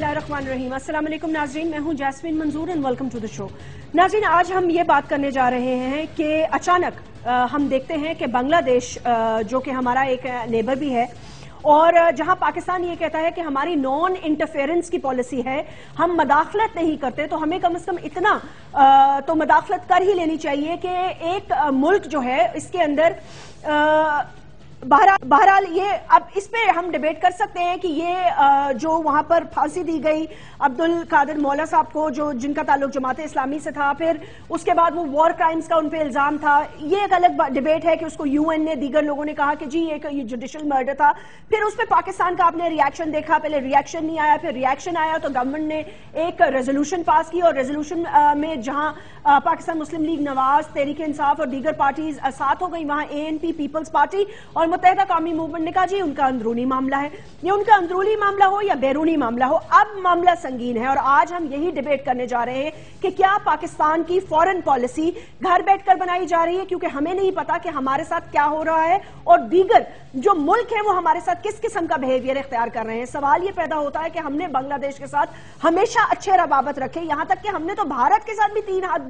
बिस्मिल्लाहिर्रहमानिर्रहीम। अस्सलाम वालेकुम नाज़रीन, मैं हूं Jasmine Manzoor and welcome to the show. नाज़रीन, आज हम ये बात करने जा रहे हैं कि अचानक हम देखते हैं कि बांग्लादेश जो कि हमारा एक नेबर भी है और जहां पाकिस्तान ये कहता है कि हमारी नॉन इंटरफेरेंस की पॉलिसी है, हम मदाखलत नहीं करते, तो हमें कम से कम इतना तो मदाखलत कर ही लेनी चाहिए कि एक मुल्क जो है इसके अंदर बहरहाल ये अब इस पे हम डिबेट कर सकते हैं कि ये जो वहां पर फांसी दी गई अब्दुल कादिर मौला साहब को, जो जिनका ताल्लुक जमात इस्लामी से था, फिर उसके बाद वो वॉर क्राइम्स का उन पे इल्जाम था, ये एक अलग डिबेट है कि उसको यूएन ने, दीगर लोगों ने कहा कि जी ये जुडिशल मर्डर था। फिर उस पे पाकिस्तान का आपने रिएक्शन देखा, पहले रिएक्शन नहीं आया, फिर रिएक्शन आया तो गवर्नमेंट ने एक रेजोल्यूशन पास की और रेजोल्यूशन में जहां पाकिस्तान मुस्लिम लीग नवाज, तहरीक इंसाफ और दीगर पार्टीज साथ हो गई, वहां एएनपी पीपल्स पार्टी और मुत्तहिदा कौमी मूवमेंट ने कहा जी उनका अंदरूनी मामला है। ये उनका अंदरूनी मामला हो या बैरूनी मामला हो, अब मामला संगीन है और आज हम यही डिबेट करने जा रहे हैं कि क्या पाकिस्तान की फॉरेन पॉलिसी घर बैठकर बनाई जा रही है, क्योंकि हमें नहीं पता कि हमारे साथ क्या हो रहा है और दीगर जो मुल्क है वो हमारे साथ किस किस्म का बिहेवियर इख्तियार कर रहे हैं। सवाल ये पैदा होता है कि हमने बांग्लादेश के साथ हमेशा अच्छे रवाबत रखे, यहां तक कि हमने तो भारत के साथ भी 3 हाथ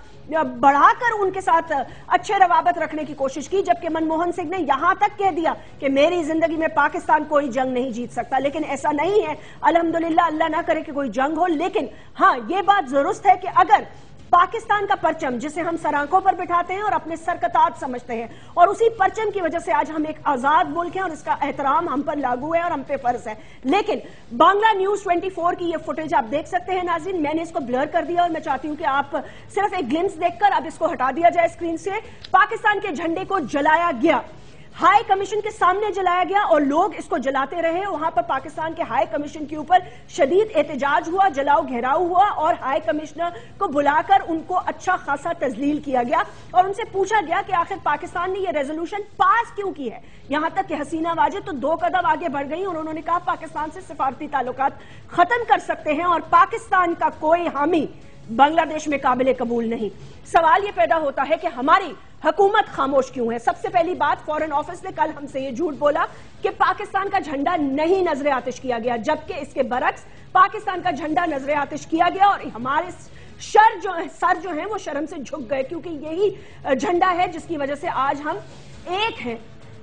बढ़ाकर उनके साथ अच्छे रवाबत रखने की कोशिश की, जबकि मनमोहन सिंह ने यहां तक कह दिया कि मेरी जिंदगी में पाकिस्तान कोई जंग नहीं जीत सकता। लेकिन ऐसा नहीं है, अल्हम्दुलिल्लाह, अल्लाह ना करे कि कोई जंग हो। लेकिन हाँ, ये बात जरूर है कि अगर पाकिस्तान का परचम जिसे हम सर आंखों पर बिठाते हैं और अपने सर का ताज समझते हैं, और उसी परचम की वजह से आज हम एक आजाद मुल्क हैं और इसका एहतराम हम पर लागू है और हम पे फर्ज है। लेकिन बांग्ला न्यूज 24 की ये फुटेज आप देख सकते हैं नाज़रीन, मैंने इसको ब्लर कर दिया और मैं चाहती हूं कि आप सिर्फ एक ग्लिम्स देखकर अब इसको हटा दिया जाए स्क्रीन से। पाकिस्तान के झंडे को जलाया गया, हाई कमीशन के सामने जलाया गया और लोग इसको जलाते रहे। वहां पर पाकिस्तान के हाई कमीशन के ऊपर शदीद एहतजाज हुआ, जलाओ घेराव हुआ और हाई कमिश्नर को बुलाकर उनको अच्छा खासा तजलील किया गया और उनसे पूछा गया कि आखिर पाकिस्तान ने यह रेजोल्यूशन पास क्यों की है। यहां तक कि हसीना वाजिद तो 2 कदम आगे बढ़ गई और उन्होंने कहा पाकिस्तान से सिफारती ताल्लुकात खत्म कर सकते हैं और पाकिस्तान का कोई हामी बांग्लादेश में काबिल कबूल नहीं। सवाल यह पैदा होता है कि हमारी हुकूमत खामोश क्यों है। सबसे पहली बात, फॉरेन ऑफिस ने कल हमसे ये झूठ बोला कि पाकिस्तान का झंडा नहीं नजर आतिश किया गया, जबकि इसके बरक्स पाकिस्तान का झंडा नजर आतिश किया गया और हमारे सर जो है वो शर्म से झुक गए, क्योंकि यही झंडा है जिसकी वजह से आज हम एक हैं।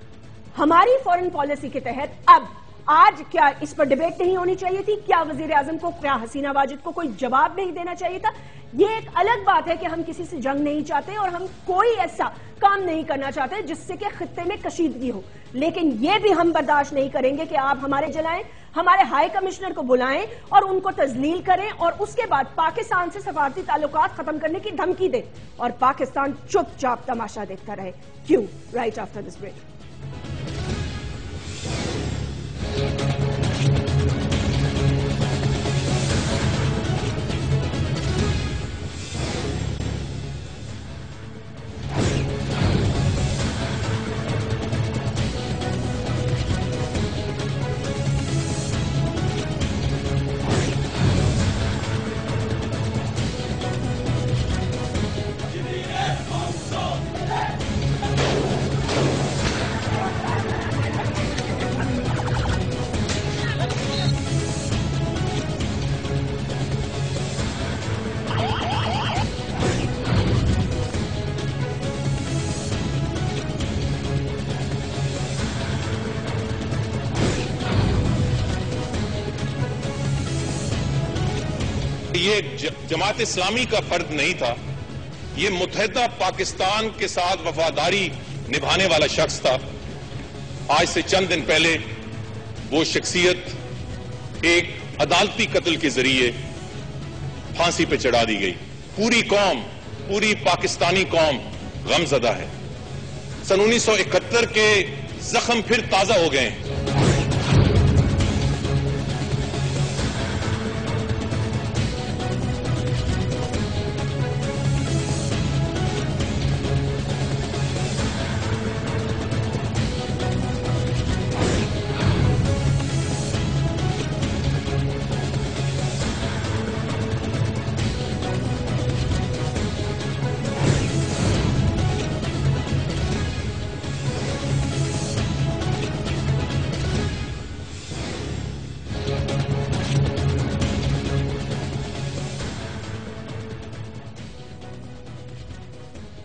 हमारी फॉरेन पॉलिसी के तहत अब आज क्या इस पर डिबेट नहीं होनी चाहिए थी? क्या वजीर आजम को, क्या हसीना वाजिद को कोई जवाब नहीं देना चाहिए था? ये एक अलग बात है कि हम किसी से जंग नहीं चाहते और हम कोई ऐसा काम नहीं करना चाहते जिससे कि खित्ते में कशीदगी हो, लेकिन ये भी हम बर्दाश्त नहीं करेंगे कि आप हमारे जलाएं, हमारे हाई कमिश्नर को बुलाएं और उनको तजलील करें और उसके बाद पाकिस्तान से सफारती ताल्लुकात खत्म करने की धमकी दे और पाकिस्तान चुपचाप तमाशा देखता रहे। क्यों? Right after this break. ये जमात इस्लामी का फर्द नहीं था, ये मुत्तहिदा पाकिस्तान के साथ वफादारी निभाने वाला शख्स था। आज से चंद दिन पहले वो शख्सियत एक अदालती कत्ल के जरिए फांसी पे चढ़ा दी गई। पूरी कौम, पूरी पाकिस्तानी कौम गमजदा है। सन 1971 के जख्म फिर ताजा हो गए हैं।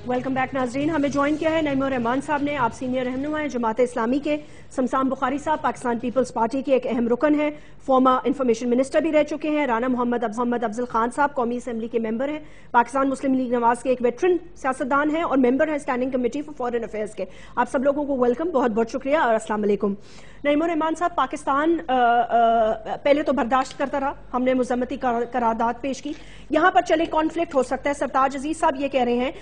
वेलकम बैक नाजरीन। हमें ज्वाइन किया है नईमुर रहमान साहब ने। आप सीनियर रहनुमा हैं जमात इस्लामी के। शमशान बुखारी साहब पाकिस्तान पीपल्स पार्टी के एक अहम रुकन हैं, फॉर्मर इंफॉर्मेशन मिनिस्टर भी रह चुके हैं। राना मोहम्मद अफजल खान साहब कौमी असम्बली के मेंबर हैं, पाकिस्तान मुस्लिम लीग नवाज के एक वेटरन सियासतदान हैं और मेंबर हैं standing committee for foreign affairs के। आप सब लोगों को वेलकम, बहुत बहुत शुक्रिया और अस्सलाम वालेकुम। नईमुर रहमान साहब, पाकिस्तान पहले तो बर्दाश्त करता रहा, हमने मुज़म्मती करारदाद पेश की, यहाँ पर चले कॉन्फ्लिक्ट हो सकता है। सरताज अजीज साहब ये कह रहे हैं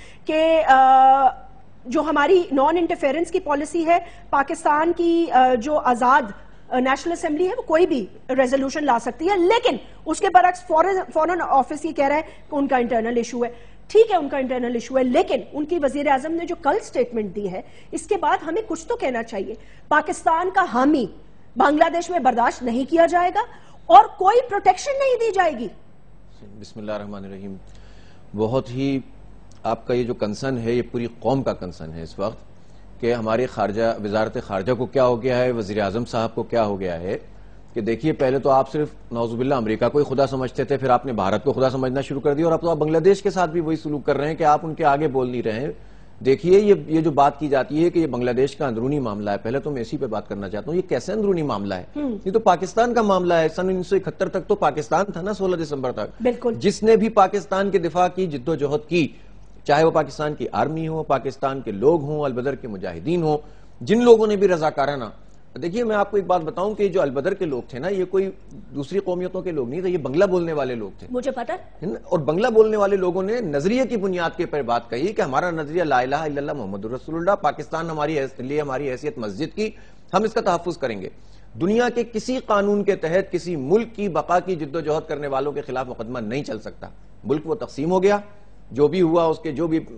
कि जो हमारी नॉन इंटरफेरेंस की पॉलिसी है, पाकिस्तान की जो आजाद नेशनल असेंबली है वो कोई भी रेजोल्यूशन ला सकती है, लेकिन उसके बरक्स फॉरेन ऑफिस ये कह रहा है कि उनका इंटरनल इशू है। ठीक है, उनका इंटरनल इशू है, लेकिन उनकी वजीर आजम ने जो कल स्टेटमेंट दी है, इसके बाद हमें कुछ तो कहना चाहिए। पाकिस्तान का हामी बांग्लादेश में बर्दाश्त नहीं किया जाएगा और कोई प्रोटेक्शन नहीं दी जाएगी। बिस्मिल्लाहिर्रहमानिर्रहीम। बहुत ही आपका ये जो कंसर्न है, ये पूरी कौम का कंसर्न है इस वक्त कि हमारे वजारत खारजा को क्या हो गया है, वजीर आजम साहब को क्या हो गया है। कि देखिए, पहले तो आप सिर्फ नौजुबिल्लाह अमेरिका को ही खुदा समझते थे, फिर आपने भारत को खुदा समझना शुरू कर दिया और अब तो आप बांग्लादेश के साथ भी वही सलूक कर रहे हैं कि आप उनके आगे बोल नहीं रहे हैं। देखिए, ये जो बात की जाती है कि ये बांग्लादेश का अंदरूनी मामला है, पहले तो मैं इसी पे बात करना चाहता हूँ। ये कैसे अंदरूनी मामला है? ये तो पाकिस्तान का मामला है। सन 1971 तक तो पाकिस्तान था ना, 16 दिसंबर तक। बिल्कुल। जिसने भी पाकिस्तान के दिफा की जिद्दोजहद की, चाहे वो पाकिस्तान की आर्मी हो, पाकिस्तान के लोग हों, अलबदर के मुजाहिदीन हो, जिन लोगों ने भी रजाकाराना, देखिए मैं आपको एक बात बताऊं कि जो अलबदर के लोग थे ना, ये कोई दूसरी कौमियतों के लोग नहीं थे, ये बंगला बोलने वाले लोग थे। मुझे पता है। और बंगला बोलने वाले लोगों ने नजरिए की बुनियाद के पर बात कही कि हमारा नजरिया ला इलाहा इल्लल्लाह मुहम्मदुर रसूलुल्लाह, पाकिस्तान हमारी हैसियत मस्जिद की, हम इसका तहफ्फुज करेंगे। दुनिया के किसी कानून के तहत किसी मुल्क की बका की जिद्दोजहद करने वालों के खिलाफ मुकदमा नहीं चल सकता। मुल्क वो तकसीम हो गया, जो भी हुआ उसके जो भी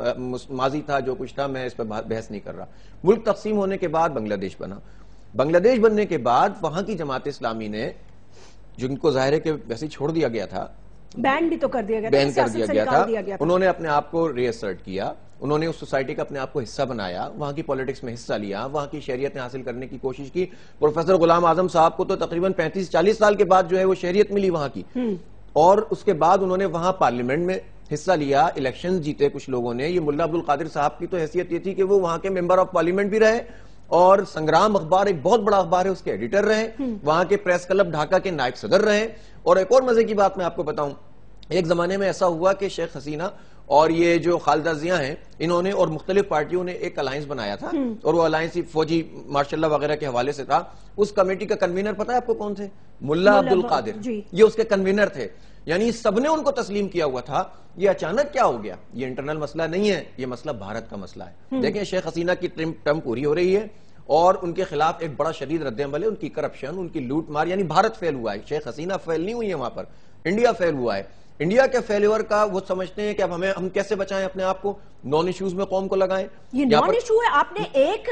माजी था, जो कुछ था, मैं इस पर बहस नहीं कर रहा। मुल्क तकसीम होने के बाद बांग्लादेश बना। बांग्लादेश बनने के बाद वहां की जमात इस्लामी ने, जिनको जाहिर है कि वैसे ही छोड़ दिया गया था, बैन भी तो कर दिया गया, बैन कर दिया गया था, उन्होंने अपने आप को रीअसर्ट किया, उन्होंने उस सोसाइटी का अपने आप को हिस्सा बनाया, वहां की पॉलिटिक्स में हिस्सा लिया, वहां की शहरियत हासिल करने की कोशिश की। प्रोफेसर गुलाम आजम साहब को तो तकरीबन 35-40 साल के बाद जो है वो शहरियत मिली वहां की, और उसके बाद उन्होंने वहां पार्लियामेंट में हिस्सा लिया, इलेक्शन जीते कुछ लोगों ने। ये मुल्ला अब्दुल कादिर साहब की तो हैसियत ये थी कि वो वहां के मेंबर ऑफ पार्लियामेंट भी रहे और संग्राम अखबार, एक बहुत बड़ा अखबार है, उसके एडिटर रहे, वहां के प्रेस क्लब ढाका के नायब सदर रहे। और एक और मजे की बात मैं आपको बताऊं, एक जमाने में ऐसा हुआ कि शेख हसीना और ये जो खालिदा जिया हैं, इन्होंने और मुख्तलिफ पार्टियों ने एक अलायंस बनाया था, और वो अलायंस फौजी मार्शल वगैरह के हवाले से था। उस कमेटी का कन्वीनर पता है आपको कौन थे? मुल्ला अब्दुल कादिर, ये उसके कन्वीनर थे। यानी सबने उनको तस्लीम किया हुआ था। ये अचानक क्या हो गया? ये इंटरनल मसला नहीं है, ये मसला भारत का मसला है। देखें, शेख हसीना की टर्म पूरी हो रही है और उनके खिलाफ एक बड़ा शदीद रद्द-ए-अमल है। उनकी करप्शन, उनकी लूट मार, यानी भारत फेल हुआ है। शेख हसीना फेल नहीं हुई है वहां पर, इंडिया फेल हुआ है। इंडिया के फेल्यूर का वो समझते हैं कि अब हम कैसे बचाएं अपने आप को, नॉन इश्यूज में कौम को लगाएं। ये नॉन इशू है। आपने एक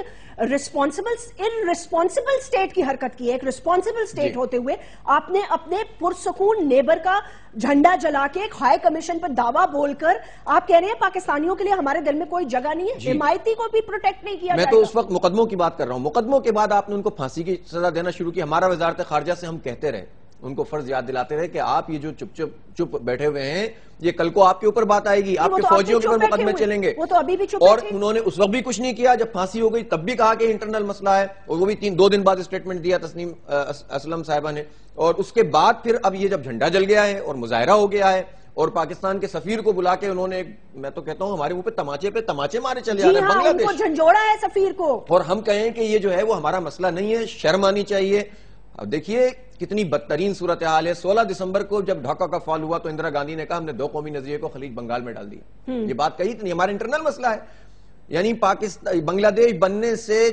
इररिस्पॉन्सिबल स्टेट की हरकत की है, एक रिस्पॉन्सिबल स्टेट होते हुए आपने अपने पुरसकून नेबर का झंडा जला के एक हाई कमीशन पर दावा बोलकर आप कह रहे हैं पाकिस्तानियों के लिए हमारे दिल में कोई जगह नहीं है, हिमायती को भी प्रोटेक्ट नहीं किया। मैं तो उस वक्त मुकदमों की बात कर रहा हूं। मुकदमों के बाद आपने उनको फांसी की सजा देना शुरू की। हमारा वजारत खारजा से हम कहते रहे, उनको फर्ज याद दिलाते रहे कि आप ये जो चुप बैठे हुए हैं, ये कल को आपके ऊपर बात आएगी, आपके फौजियों के ऊपर मुकदमे चलेंगे। वो तो अभी भी चुप और उन्होंने उस वक्त भी कुछ नहीं किया। जब फांसी हो गई तब भी कहा कि इंटरनल मसला है, और वो भी 2 दिन बाद स्टेटमेंट दिया तस्नीम असलम साहिबा ने। और उसके बाद फिर अब ये जब झंडा जल गया है और मुजाहरा हो गया है और पाकिस्तान के सफीर को बुला के उन्होंने, मैं तो कहता हूं, हमारे मुंह पे तमाचे मारे चले आ रहे हैं। बांग्लादेश झंझोड़ा है सफीर को, और हम कहें कि ये जो है वो हमारा मसला नहीं है, शर्म आनी चाहिए। अब देखिए कितनी बदतरीन सूरत हाल है। 16 दिसंबर को जब ढाका का फॉल हुआ तो इंदिरा गांधी ने कहा हमने 2 कौमी नजरिए को खलीज बंगाल में डाल दिया। ये बात कही तो हमारा इंटरनल मसला है। यानी पाकिस्तान, बांग्लादेश बनने से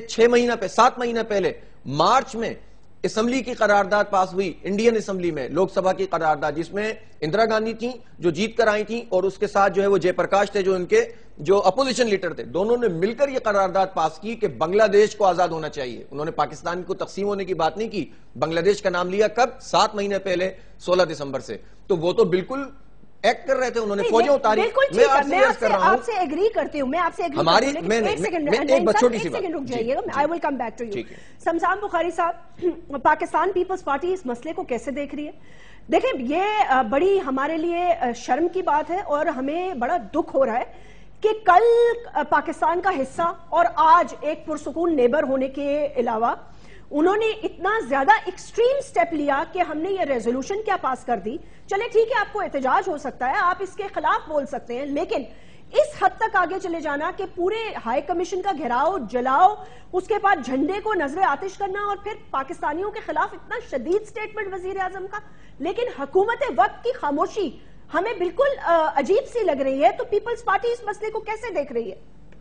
7 महीना पहले मार्च में असेंबली की करारदाद पास हुई, इंडियन असेंबली में, लोकसभा की करारदाद, जिसमें इंदिरा गांधी थी जो जीत कर आई थी और उसके साथ जो है वो जयप्रकाश थे जो उनके जो अपोजिशन लीडर थे। दोनों ने मिलकर ये करारदाद पास की कि बांग्लादेश को आजाद होना चाहिए। उन्होंने पाकिस्तान को तकसीम होने की बात नहीं की, बांग्लादेश का नाम लिया कब? 7 महीने पहले, 16 दिसंबर से। तो वो तो बिल्कुल एक्ट कर रहे थे, उन्होंने फौजें उतारी। मैं आपसे एग्री करती हूं, हमारी एक सेकंड रुक जाइएगा, I will come back to you. Shamshan Bukhari साहब, पाकिस्तान पीपल्स पार्टी इस मसले को कैसे देख रही है? देखिए, ये बड़ी हमारे लिए शर्म की बात है और हमें बड़ा दुख हो रहा है کہ کل پاکستان کا حصہ اور آج ایک پرسکون نیبر ہونے کے علاوہ انہوں نے اتنا زیادہ ایکسٹریم سٹیپ لیا کہ ہم نے یہ ریزولوشن کیا پاس کر دی. چلے ٹھیک ہے، آپ کو احتجاج ہو سکتا ہے، آپ اس کے خلاف بول سکتے ہیں، لیکن اس حد تک آگے چلے جانا کہ پورے ہائی کمیشن کا گھیراؤ، جلاؤ، اس کے بعد جھنڈے کو نظر آتش کرنا اور پھر پاکستانیوں کے خلاف اتنا شدید سٹیٹمنٹ وزیر اعظم کا. لیکن حکومت وقت کی خاموشی ہمیں بالکل عجیب سی لگ رہی ہے. تو پیپلز پارٹی اس مسئلے کو کیسے دیکھ رہی ہے؟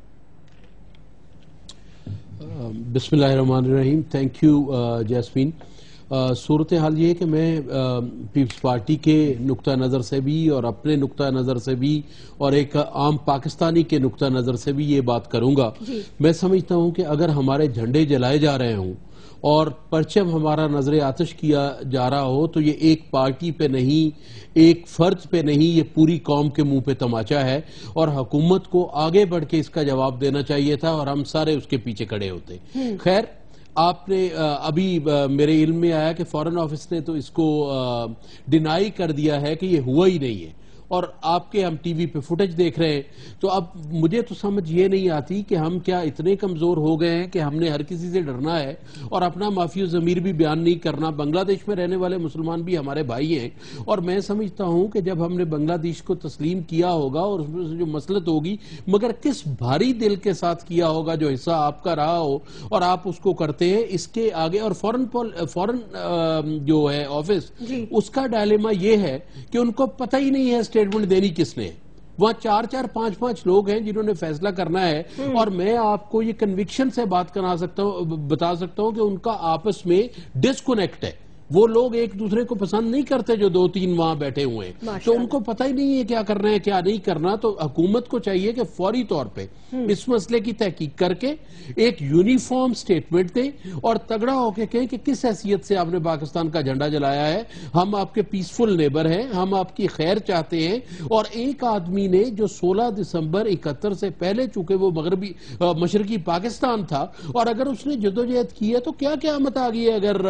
بسم اللہ الرحمن الرحیم. Thank you Jasmine. صورتحال یہ ہے کہ میں پیپلز پارٹی کے نقطہ نظر سے بھی اور اپنے نقطہ نظر سے بھی اور ایک عام پاکستانی کے نقطہ نظر سے بھی یہ بات کروں گا. میں سمجھتا ہوں کہ اگر ہمارے جھنڈے جلائے جا رہے ہوں اور پرچم ہمارا نظر آتش کیا جا رہا ہو تو یہ ایک پارٹی پہ نہیں، ایک فرد پہ نہیں، یہ پوری قوم کے منہ پہ تماچا ہے اور حکومت کو آگے بڑھ کے اس کا جواب دینا چاہیے تھا اور ہم سارے اس کے پیچھے کھڑے ہوتے. خیر، آپ نے ابھی میرے علم میں آیا کہ فارن آفس نے تو اس کو ڈینائی کر دیا ہے کہ یہ ہوا ہی نہیں ہے، اور آپ کے ہم ٹی وی پہ فوٹیج دیکھ رہے ہیں. تو اب مجھے تو سمجھ یہ نہیں آتی کہ ہم کیا اتنے کمزور ہو گئے ہیں کہ ہم نے ہر کسی سے ڈرنا ہے اور اپنا معافی و ضمیر بھی بیان نہیں کرنا. بنگلہ دیش میں رہنے والے مسلمان بھی ہمارے بھائی ہیں اور میں سمجھتا ہوں کہ جب ہم نے بنگلہ دیش کو تسلیم کیا ہوگا اور اس میں سے جو مسلط ہوگی، مگر کس بھاری دل کے ساتھ کیا ہوگا جو حصہ آپ کا رہا ہو اور آپ اس کو کرتے ہیں. اس کے آگے اور فورن جو ہے آفس، اس کا ڈائلیما یہ ہے کہ ان کو پتہ ہی نہیں ہے اسٹیٹمنٹ دینی کس نے. وہاں 4-4 5-5 لوگ ہیں جنہوں نے فیصلہ کرنا ہے، اور میں آپ کو یہ کنوکشن سے بات بتا سکتا ہوں کہ ان کا آپس میں ڈسکنیکٹ ہے. وہ لوگ ایک دوسرے کو پسند نہیں کرتے جو 2-3 وہاں بیٹھے ہوئے ہیں، تو ان کو پتہ ہی نہیں ہے کیا کرنا ہے کیا نہیں کرنا. تو حکومت کو چاہیے کہ فوری طور پہ اس مسئلے کی تحقیق کر کے ایک یونیفارم سٹیٹمنٹ دیں اور تگڑا ہو کے کہیں کہ کس حیثیت سے آپ نے پاکستان کا جھنڈا جلایا ہے. ہم آپ کے پیسفل نیبر ہیں، ہم آپ کی خیر چاہتے ہیں. اور ایک آدمی نے جو 16 دسمبر 71 سے پہلے، چونکہ وہ مشرقی پاکستان تھا، اور اگر اس نے جدوجہد کی ہے تو کیا قیامت آ گئی ہے اگر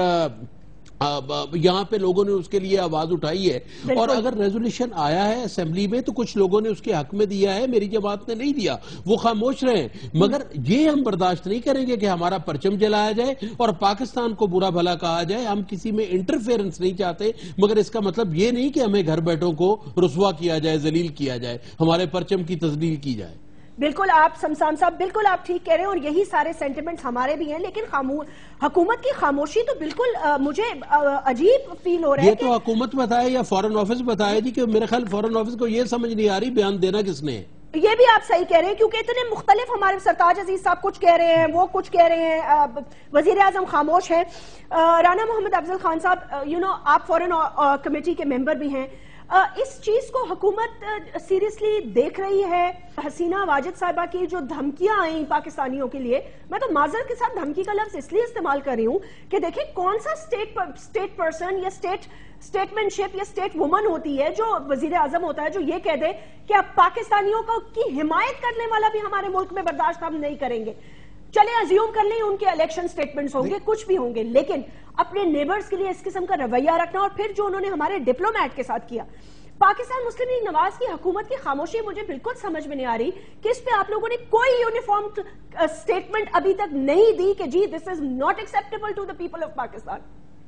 یہاں پہ لوگوں نے اس کے لیے آواز اٹھائی ہے. اور اگر ریزولوشن آیا ہے اسمبلی میں تو کچھ لوگوں نے اس کے حق میں دیا ہے، میری جماعت نے نہیں دیا، وہ خاموش رہے. مگر یہ ہم برداشت نہیں کریں گے کہ ہمارا پرچم جلایا جائے اور پاکستان کو برا بھلا کہا جائے. ہم کسی میں انٹرفیرنس نہیں چاہتے، مگر اس کا مطلب یہ نہیں کہ ہمیں گھر بیٹھوں کو رسوا کیا جائے، ذلیل کیا جائے، ہمارے پرچم کی تذلیل کی جائے. بالکل آپ سمسام صاحب، بالکل آپ ٹھیک کہہ رہے ہیں اور یہی سارے سینٹیمنٹس ہمارے بھی ہیں. لیکن حکومت کی خاموشی تو بالکل مجھے عجیب فیل ہو رہا ہے. یہ تو حکومت بتائے یا فورن آفس بتائے جی، کہ میرے خیال فورن آفس کو یہ سمجھ نہیں آ رہی بیان دینا کس نے. یہ بھی آپ صحیح کہہ رہے ہیں کیونکہ اتنے مختلف ہمارے سرتاج عزیز صاحب کچھ کہہ رہے ہیں، وہ کچھ کہہ رہے ہیں، وزیر اعظم خاموش ہیں. رانا محمد افضل خان صاحب، آپ فورن کمیٹی کے ممبر بھی ہیں، اس چیز کو حکومت سیریسلی دیکھ رہی ہے؟ حسینہ واجد صاحبہ کی جو دھمکیاں آئیں پاکستانیوں کے لیے، میں تو معذرت کے ساتھ دھمکی کا لفظ اس لیے استعمال کر رہی ہوں کہ دیکھیں کون سا اسٹیٹ پرسن یا اسٹیٹمنٹ شپ یا اسٹیٹ وومن ہوتی ہے جو وزیر اعظم ہوتا ہے جو یہ کہہ دے کہ اب پاکستانیوں کی حمایت کرنے والا بھی ہمارے ملک میں برداشت ہم نہیں کریں گے. چلے ازیوم کر لیں ان کے الیکشن سٹیٹمنٹس ہوں گے، کچھ بھی ہوں گے، لیکن اپنے نیبرز کے لیے اس قسم کا رویہ رکھنا اور پھر جو انہوں نے ہمارے ڈپلومیٹ کے ساتھ کیا. پاکستان مسلم لیگ نواز کی حکومت کی خاموشی مجھے بالکل سمجھ میں نہیں آ رہی کہ اس پہ آپ لوگوں نے کوئی یونیفارم سٹیٹمنٹ ابھی تک نہیں دی کہ جی this is not acceptable to the people of Pakistan.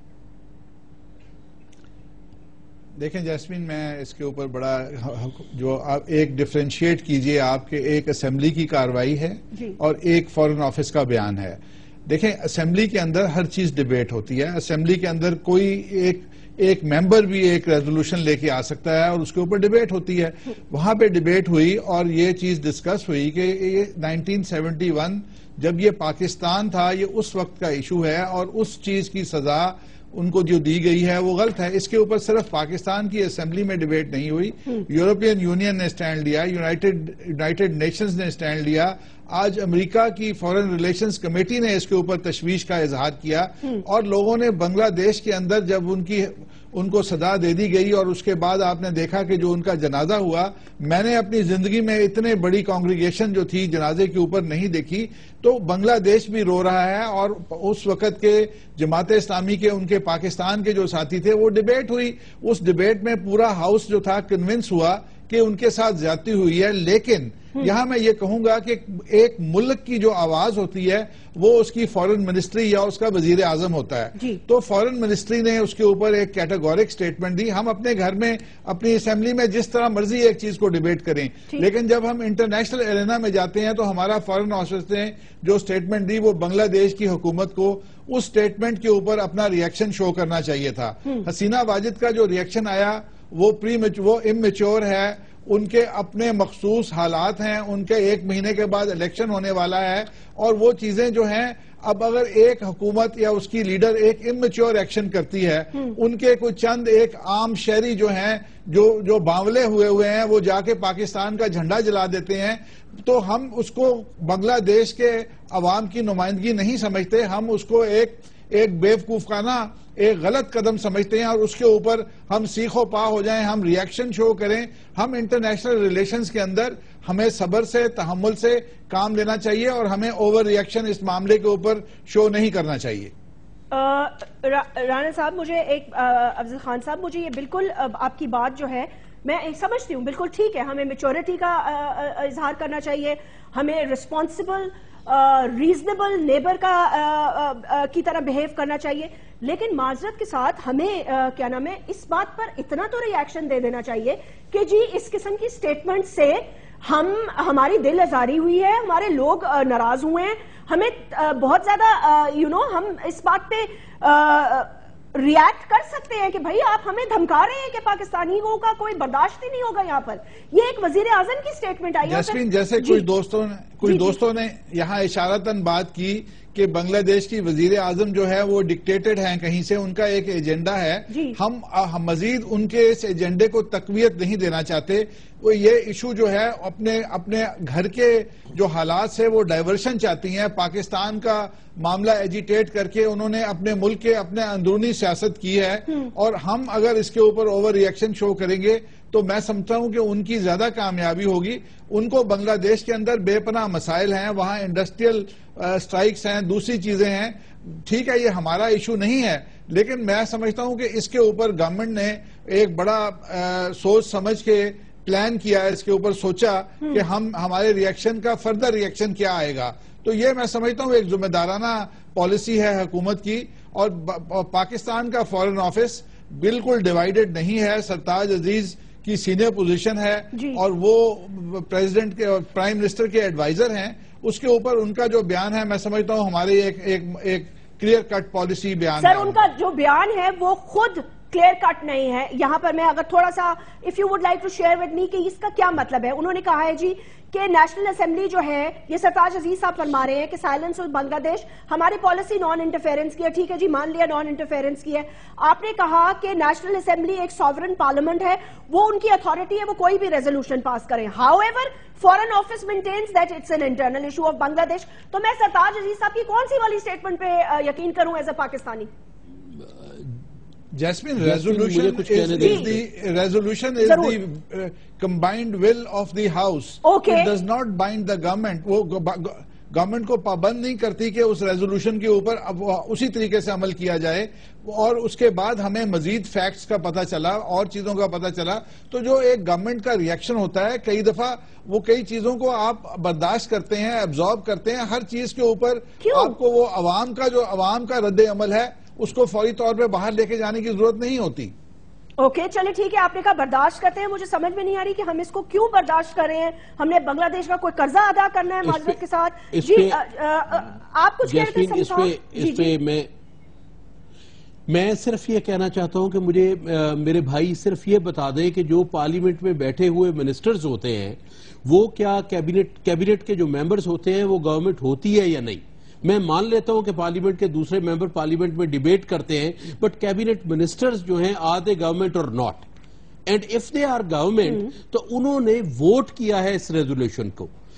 دیکھیں جیسمین، میں اس کے اوپر بڑا جو آپ ایک ڈیفرینشیٹ کیجئے، آپ کے ایک اسمبلی کی کارروائی ہے اور ایک فورن آفس کا بیان ہے. دیکھیں اسمبلی کے اندر ہر چیز ڈیبیٹ ہوتی ہے. اسمبلی کے اندر کوئی ایک ممبر بھی ایک ریزولوشن لے کے آ سکتا ہے اور اس کے اوپر ڈیبیٹ ہوتی ہے. وہاں پہ ڈیبیٹ ہوئی اور یہ چیز ڈسکس ہوئی کہ یہ 1971 جب یہ پاکستان تھا، یہ اس وقت کا ایشو ہے اور اس چیز کی سزا ان کو جو دی گئی ہے وہ غلط ہے. اس کے اوپر صرف پاکستان کی اسمبلی میں ڈیبیٹ نہیں ہوئی، یورپین یونین نے سٹینڈ لیا، یونائٹڈ نیشنز نے سٹینڈ لیا. آج امریکہ کی فورن ریلیشنز کمیٹی نے اس کے اوپر تشویش کا اظہار کیا اور لوگوں نے بنگلہ دیش کے اندر جب ان کو سزا دے دی گئی اور اس کے بعد آپ نے دیکھا کہ جو ان کا جنازہ ہوا، میں نے اپنی زندگی میں اتنے بڑی کانگریگیشن جو تھی جنازے کے اوپر نہیں دیکھی. تو بنگلہ دیش بھی رو رہا ہے اور اس وقت کے جماعت اسلامی کے ان کے پاکستان کے جو ساتھی تھے وہ ڈیبیٹ ہوئی. اس ڈیبیٹ میں پورا ہاؤس جو تھا کنونس ہوا کہ ان کے ساتھ زیادتی ہوئی ہے، لیکن یہاں میں یہ کہوں گا کہ ایک ملک کی جو آواز ہوتی ہے وہ اس کی فورن منسٹری یا اس کا وزیر اعظم ہوتا ہے. تو فورن منسٹری نے اس کے اوپر ایک کیٹیگورک سٹیٹمنٹ دی. ہم اپنے گھر میں اپنی اسمبلی میں جس طرح مرضی ایک چیز کو ڈیبیٹ کریں، لیکن جب ہم انٹرنیشنل ایرینا میں جاتے ہیں تو ہمارا فورن آفس نے جو سٹیٹمنٹ دی وہ بنگلہ دیش کی حکومت کو اس سٹیٹمنٹ کے اوپر اپنا ریئیکشن شو کرنا چاہیے تھا. حسینہ واجد کا جو ریئیکشن آیا وہ اممیچور ہے، ان کے اپنے مخصوص حالات ہیں، ان کے 1 مہینے کے بعد الیکشن ہونے والا ہے، اور وہ چیزیں جو ہیں اب اگر ایک حکومت یا اس کی لیڈر ایک اممیچور ایکشن کرتی ہے، ان کے کوئی چند ایک عام شہری جو ہیں جو باولے ہوئے ہیں وہ جا کے پاکستان کا جھنڈا جلا دیتے ہیں، تو ہم اس کو بنگلہ دیش کے عوام کی نمائندگی نہیں سمجھتے، ہم اس کو ایک بیوقوفانہ ایک غلط قدم سمجھتے ہیں، اور اس کے اوپر ہم سیخ و پا ہو جائیں، ہم ریئیکشن شو کریں. ہم انٹرنیشنل ریلیشنز کے اندر ہمیں صبر سے تحمل سے کام لینا چاہیے اور ہمیں اوور ریئیکشن اس معاملے کے اوپر شو نہیں کرنا چاہیے. رانا صاحب افضل خان صاحب، مجھے یہ بالکل آپ کی بات جو ہے میں سمجھتی ہوں، بالکل ٹھیک ہے، ہمیں میچورٹی کا اظہار کرنا چاہیے، ہمیں ریسپانسبل ریزنیبل نیبر کی طرح بہیو کرنا چاہیے، لیکن معذرت کے ساتھ ہمیں اس بات پر اتنا تو ری ایکشن دے دینا چاہیے کہ جی اس قسم کی سٹیٹمنٹ سے ہماری دل آزاری ہوئی ہے، ہمارے لوگ ناراض ہوئے ہیں، ہمیں بہت زیادہ ہم اس بات پہ ریاکٹ کر سکتے ہیں کہ بھائی آپ ہمیں دھمکا رہے ہیں کہ پاکستانیوں کا کوئی برداشت ہی نہیں ہوگا یہاں پر. یہ ایک وزیر اعظم کی سٹیٹمنٹ آئی ہے. جیسمین، جیسے کچھ دوستوں نے یہاں اشارتاً بات کی کہ بنگلہ دیش کی وزیر اعظم جو ہے وہ ڈکٹیٹڈ ہیں کہیں سے، ان کا ایک ایجنڈا ہے. ہم مزید ان کے اس ایجنڈے کو تقویت نہیں دینا چاہتے. وہ یہ ایشو جو ہے اپنے گھر کے جو حالات سے وہ ڈائیورشن چاہتی ہیں. پاکستان کا معاملہ ایجیٹیٹ کر کے انہوں نے اپنے ملک کے اپنے اندرونی سیاست کی ہے، اور ہم اگر اس کے اوپر اوور ریئیکشن شو کریں گے تو میں سمجھتا ہوں کہ ان کی زیادہ کامیابی ہوگی. ان کو بنگلہ دیش کے اندر بے پناہ مسائل ہیں، وہاں انڈسٹریل سٹرائکس ہیں، دوسری چیزیں ہیں. ٹھیک ہے، یہ ہمارا ایشو نہیں ہے، لیکن میں سمجھتا ہوں کہ اس کے اوپر گورنمنٹ نے ایک بڑا سوچ سمجھ کے پلان کیا ہے، اس کے اوپر سوچا کہ ہمارے ریئیکشن کا فردر ریئیکشن کیا آئے گا. تو یہ میں سمجھتا ہوں ایک ذمہ دارانہ پالیسی ہے حکومت کی. اور پاکستان کا فورن آفس بالکل ڈیوائیڈڈ نہیں ہے. سرتاج عزیز کی سینئر پوزیشن ہے اور وہ پریزیڈنٹ کے اور پرائم منسٹر کے ایڈوائزر ہیں. اس کے اوپر ان کا جو بیان ہے میں سمجھتا ہوں ہماری ایک کلیئر کٹ پالیسی بیان ہے. سر، ان کا جو بیان ہے وہ خود کلیئر کٹ نہیں ہے. یہاں پر میں اگر تھوڑا سا if you would like to share with me کہ اس کا کیا مطلب ہے. انہوں نے کہا ہے جی کہ نیشنل اسمبلی جو ہے، یہ سرتاج عزیز صاحب فرما رہے ہیں کہ سائلنس آف بنگلہ دیش ہماری پالیسی نان انٹرفیرنس کی ہے. ٹھیک ہے جی، مان لیا نان انٹرفیرنس کی ہے. آپ نے کہا کہ نیشنل اسمبلی ایک سوورن پارلیمنٹ ہے، وہ ان کی اتھارٹی ہے، وہ کوئی بھی ریزولوشن پاس کریں. however foreign office maintains that it's an internal issue of Bangladesh. تو میں سرتاج عزیز صاحب کی کون سی والی اسٹیٹمنٹ پہ یقین کروں as a Pakistani? Jasmine, resolution is the combined will of the House. Okay. It does not bind the government. وہ گورنمنٹ کو پابند نہیں کرتی کہ اس ریزولوشن کے اوپر اب اسی طریقے سے عمل کیا جائے. اور اس کے بعد ہمیں مزید فیکٹس کا پتہ چلا اور چیزوں کا پتہ چلا. تو جو ایک گورنمنٹ کا ریئیکشن ہوتا ہے، کئی دفعہ وہ کئی چیزوں کو آپ برداشت کرتے ہیں، ایبزارب کرتے ہیں. ہر چیز کے اوپر آپ کو وہ عوام کا رد عمل ہے اس کو فوری طور پہ باہر لے کے جانے کی ضرورت نہیں ہوتی. اوکے، چلے ٹھیک ہے، آپ نے کہا برداشت کرتے ہیں. مجھے سمجھ میں نہیں آ رہی کہ ہم اس کو کیوں برداشت کر رہے ہیں. ہم نے بنگلہ دیش کا کوئی قرضہ ادا کرنا ہے معذرت کے ساتھ. جی آپ کچھ کہہ رہے تھے. اس پہ میں صرف یہ کہنا چاہتا ہوں کہ مجھے میرے بھائی صرف یہ بتا دیں کہ جو پارلیمنٹ میں بیٹھے ہوئے منسٹرز ہوتے ہیں وہ کیا کیبنٹ کے جو ممبرز ہوتے ہیں وہ گورنمنٹ ہوتی ہے یا نہیں. میں مان لیتا ہوں کہ پارلیمنٹ کے دوسرے ممبر پارلیمنٹ میں ڈیبیٹ کرتے ہیں، بٹ کیبنٹ منسٹرز جو ہیں are they government or not. And if they are government تو انہوں نے ووٹ کیا ہے اس ریزولوشن کو.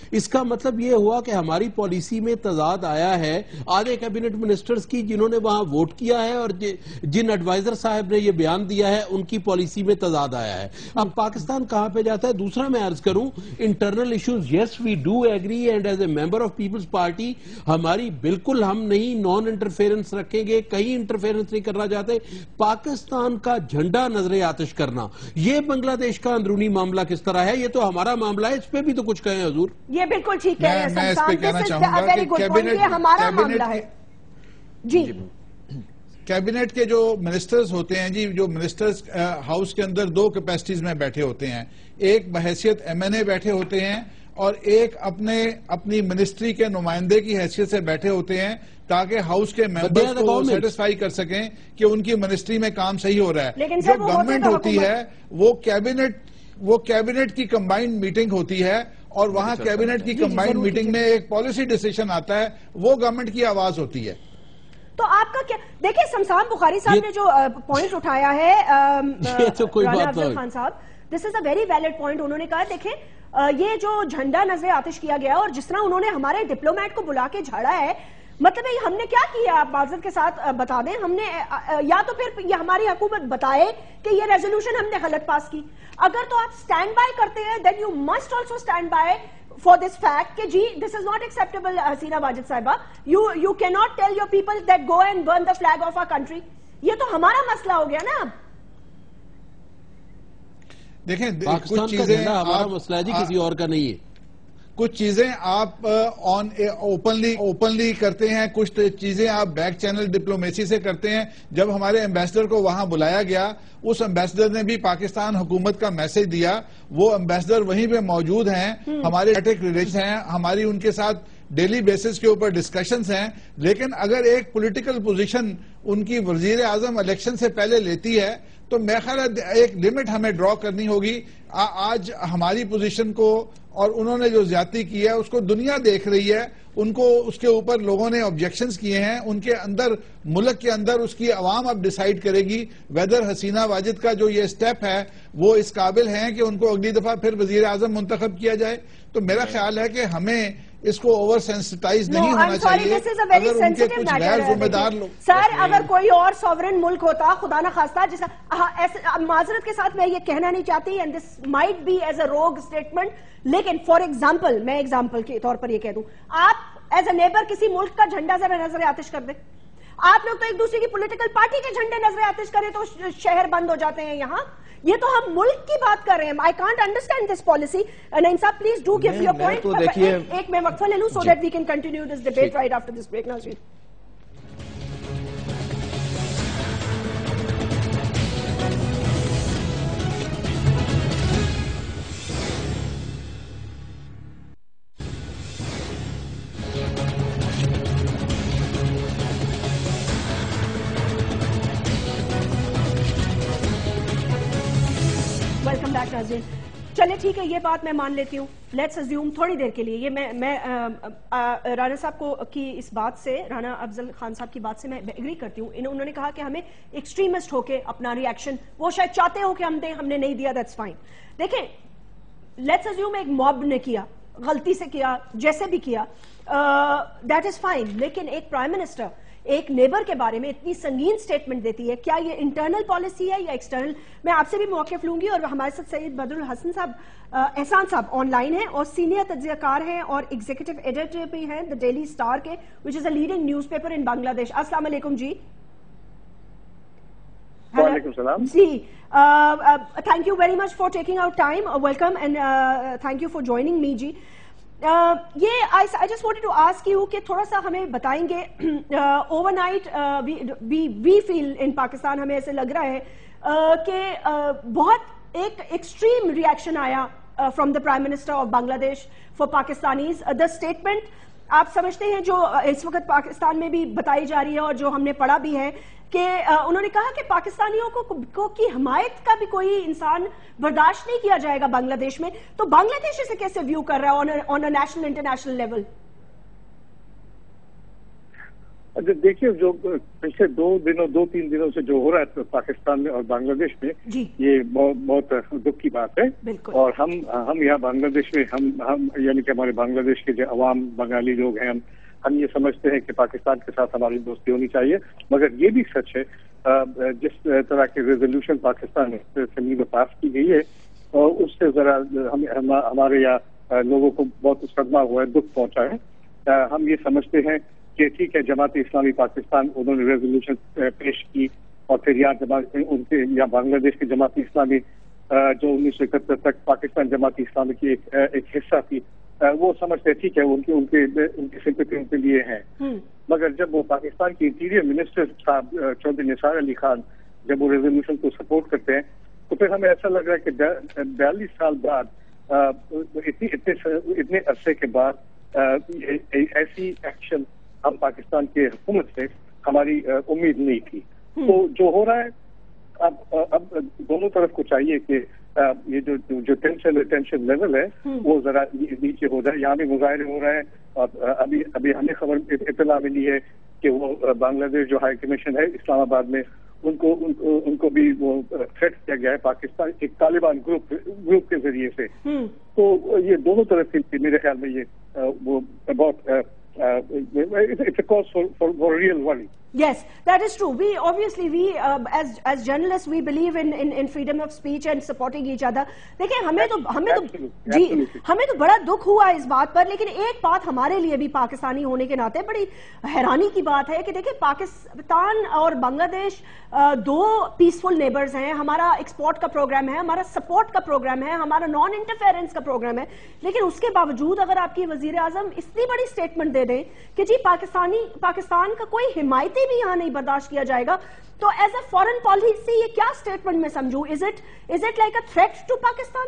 इसका मतलब ये हुआ कि हमारी पॉलिसी में तजाद आया है आधे कैबिनेट मिनिस्टर्स की जिन्होंने वहां वोट किया है और जिन एडवाइजर साहब ने ये बयान दिया है उनकी पॉलिसी में तजाद आया है। अब पाकिस्तान कहां पे जाता है? दूसरा मैं अर्ज करूं, internal issues, yes we do agree and as a member of Peoples Party हमारी बिल्कुल हम नहीं नॉन इंटरफेरेंस रखेंगे, कहीं इंटरफेरेंस नहीं करना चाहते। पाकिस्तान का झंडा नजरे आतिश करना ये बांग्लादेश का अंदरूनी मामला किस तरह है? ये तो हमारा मामला है, इस पे भी तो कुछ कहें हुजूर। ये बिल्कुल ठीक कह रहे हैं। मैं इस पे कहना चाहूंगा कि हमारा मामला है जी। कैबिनेट के जो मिनिस्टर्स होते हैं जी, जो मिनिस्टर्स हाउस के अंदर दो कैपेसिटीज में बैठे होते हैं, एक बहैसियत MNA बैठे होते हैं और एक अपनी मिनिस्ट्री के नुमाइंदे की हैसियत से बैठे होते हैं ताकि हाउस के मेंबर्स को सेटिस्फाई कर सकें कि उनकी मिनिस्ट्री में काम सही हो रहा है। जो गवर्नमेंट होती है वो कैबिनेट की कंबाइंड मीटिंग होती है और वहां कैबिनेट की कंबाइंड मीटिंग में एक पॉलिसी डिसीजन आता है, वो गवर्नमेंट की आवाज होती है। तो आपका क्या, देखिए शमशान बुखारी साहब ने जो पॉइंट उठाया है Rana Afzal Khan sahab, this is a very valid point. उन्होंने कहा देखें ये जो झंडा नजरे आतिश किया गया और जिस तरह उन्होंने हमारे डिप्लोमेट को बुला के झाड़ा है, मतलब ये हमने क्या किया आप माजरत के साथ बता दें। हमने या तो फिर ये हमारी हुकूमत बताए कि ये रेजोल्यूशन हमने गलत पास की। अगर तो आप स्टैंड बाय करते हैं then you must also stand by for this fact कि जी this is not acceptable हसीना वाजिद साहिबा, you cannot tell your people that go and burn the flag of our country। ये तो हमारा मसला हो गया ना। अब देखें पाकिस्तान का झंडा हमारा मसला है जी, किसी और का नहीं है। कुछ चीजें आप ओपनली करते हैं, कुछ चीजें आप बैक चैनल डिप्लोमेसी से करते हैं। जब हमारे एम्बेसडर को वहां बुलाया गया, उस एम्बेसडर ने भी पाकिस्तान हुकूमत का मैसेज दिया। वो एम्बेसडर वहीं पे मौजूद हैं, हमारे रिलेशन हैं, हमारी उनके साथ डेली बेसिस के ऊपर डिस्कशंस हैं। लेकिन अगर एक पॉलिटिकल पोजीशन उनकी वजीर आजम इलेक्शन से पहले लेती है तो मेरा ख्याल है एक लिमिट हमें ड्रॉ करनी होगी। आज हमारी पोजीशन को और उन्होंने जो ज्यादती की है उसको दुनिया देख रही है, उनको उसके ऊपर लोगों ने ऑब्जेक्शंस किए हैं, उनके अंदर मुल्क के अंदर उसकी अवाम अब डिसाइड करेगी वेदर हसीना वाजिद का जो ये स्टेप है वो इस काबिल है कि उनको अगली दफा फिर वजीर आजम मुंतखब किया जाए। तो मेरा ख्याल है कि हमें इसको ओवर सेंसिटाइज नहीं होना चाहिए। अगर उनके कुछ गैर जिम्मेदार लोग सर, अगर कोई और सॉवरेन मुल्क होता, खुदा ना खास्ता, जिसका माजरत के साथ मैं ये कहना नहीं चाहती and this might be as a wrong statement, लेकिन फॉर एग्जाम्पल, मैं एग्जाम्पल के तौर पर ये कह दूं, आप एज अ नेबर किसी मुल्क का झंडा जरा नजर आतिश कर दे। आप लोग तो एक दूसरे की पॉलिटिकल पार्टी के झंडे नजर आतिश करें तो शहर बंद हो जाते हैं यहाँ। ये तो हम मुल्क की बात कर रहे हैं। I can't understand this policy. Naeem sahab please do give your point. एक मैं वक्फा ले लूं so that we can continue this debate right after this break. नाज़रीन, वेलकम बैक नाज़रीन। चलिए ठीक है, ये बात मैं मान लेती हूँ। लेट्स अज्यूम थोड़ी देर के लिए, ये मैं राना साहब को की इस बात से, राना अफजल खान साहब की बात से मैं एग्री करती हूँ। उन्होंने कहा कि हमें एक्सट्रीमिस्ट होके अपना रिएक्शन, वो शायद चाहते हो कि हम दें, हमने नहीं दिया, दैट्स फाइन। देखें, लेट्स अज्यूम एक मॉब ने किया, गलती से किया, जैसे भी किया, दैट इज फाइन। लेकिन एक प्राइम मिनिस्टर एक नेबर के बारे में इतनी संगीन स्टेटमेंट देती है, क्या ये इंटरनल पॉलिसी है या एक्सटर्नल? मैं आपसे भी मौक़िफ़ लूंगी। और हमारे साथ सैयद बदरुल हसन साहब, एहसान साहब ऑनलाइन हैं और सीनियर तज्ज़ियाकार हैं और एग्जीक्यूटिव एडिटर भी हैं द डेली स्टार के, which is a leading newspaper in Bangladesh. अस्सलाम वालेकुम जी। वालेकुम सलाम जी। Thank you very much for taking out time, welcome and thank you for joining me जी। ये I just wanted to ask you कि थोड़ा सा हमें बताएंगे, overnight we feel in Pakistan, हमें ऐसे लग रहा है कि बहुत एक एक्सट्रीम रिएक्शन आया from the prime minister of Bangladesh for Pakistanis. The statement आप समझते हैं जो इस वक्त पाकिस्तान में भी बताई जा रही है और जो हमने पढ़ा भी है कि उन्होंने कहा कि पाकिस्तानियों को की हिमायत का भी कोई इंसान बर्दाश्त नहीं किया जाएगा बांग्लादेश में। तो बांग्लादेश इसे कैसे व्यू कर रहा है on a national international level? دیکھیے جو پچھلے 2-3 دنوں سے جو ہو رہا ہے پاکستان میں اور بنگلہ دیش میں یہ بہت دکھ کی بات ہے. اور ہم یہاں بنگلہ دیش میں ہم یعنی کہ ہمارے بنگلہ دیش کے جو عوام بنگالی لوگ ہیں ہم یہ سمجھتے ہیں کہ پاکستان کے ساتھ ہماری دوستی ہونی چاہیے. مگر یہ بھی سچ ہے جس طرح کی ریزولوشن پاکستان اسمبلی میں پاس کی گئی ہے اور اس سے ذرا ہمارے یہاں لوگوں کو بہت صدمہ ہوا ہے, دکھ پہنچا ہے. ہم یہ سمجھتے ہیں کہ ٹھیک ہے جماعت اسلامی پاکستان انہوں نے ریزولوشن پیش کی اور پھر یہاں ان کے یہاں بنگلہ دیش کی جماعت اسلامی جو 1971 تک پاکستان جماعت اسلامی کی ایک حصہ تھی وہ سمجھتے ہیں ٹھیک ہے ان کی سمپتی ان کے لیے ہیں. مگر جب وہ پاکستان کے انٹیریئر منسٹر صاحب چودھری نثار علی خان جب وہ ریزولوشن کو سپورٹ کرتے ہیں تو پھر ہمیں ایسا لگ رہا ہے کہ 42 سال بعد اتنے عرصے کے بعد ایسی ایکشن ہم پاکستان کے حکومت سے ہماری امید نہیں تھی. تو جو ہو رہا ہے اب دونوں طرف کو چاہیے کہ یہ جو ٹینشن لیول ہے وہ ذرا نیچے ہو جائے. یہاں بھی مظاہرے ہو رہے ہیں اور ابھی ہمیں اطلاع ملی ہے کہ وہ بنگلہ دیش جو ہائی کمیشن ہے اسلام آباد میں ان کو بھی وہ تھریٹ کیا گیا ہے پاکستان ایک طالبان گروپ کے ذریعے سے. تو یہ دونوں طرف سے میرے خیال میں یہ وہ بہت it's a cause for real worry. Yes, that is true. We obviously as journalists we believe in freedom of speech and supporting each other. دیکھیں ہمیں تو بڑا دکھ ہوا اس بات پر, لیکن ایک بات ہمارے لیے بھی پاکستانی ہونے کے ناطے بڑی حیرانی کی بات ہے کہ دیکھیں پاکستان اور بنگلہ دیش دو پیسفل نیبرز ہیں. ہمارا ایکسپورٹ کا پروگرام ہے, ہمارا سپورٹ کا پروگرام ہے, ہمارا نان انٹرفیئرنس کا پروگرام ہے, لیکن اس کے باوجود اگر آپ کی وزیر اعظم اتنی بڑی اسٹیٹمنٹ دے دیں کہ جی پاکستان کا کوئی حمایتی بھی یہاں نہیں برداشت کیا جائے گا, تو ایز اے فورن پالیسی یہ کیا اسٹیٹمنٹ میں سمجھوں؟ Is it like a threat to Pakistan?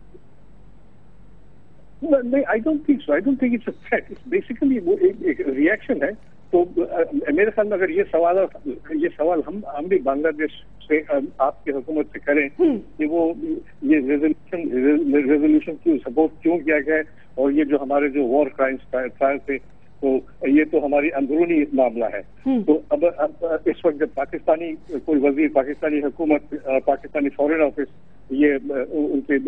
نہیں, I don't think so. I don't think it's a threat. It's basically وہ ایک ریئیکشن ہے. تو میرے خیال میں اگر یہ سوال ہم بھی بنگلہ دیش سے آپ کی حکومت سے کریں کہ وہ یہ ریزولوشن کی سپورٹ کیوں کیا گیا اور یہ جو ہمارے جو وار کرائمز ٹرائل تھے تو یہ تو ہماری اندرونی معاملہ ہے. تو اب اس وقت جب پاکستانی کوئی وزیر, پاکستانی حکومت, پاکستانی فورن آفس یہ ان کے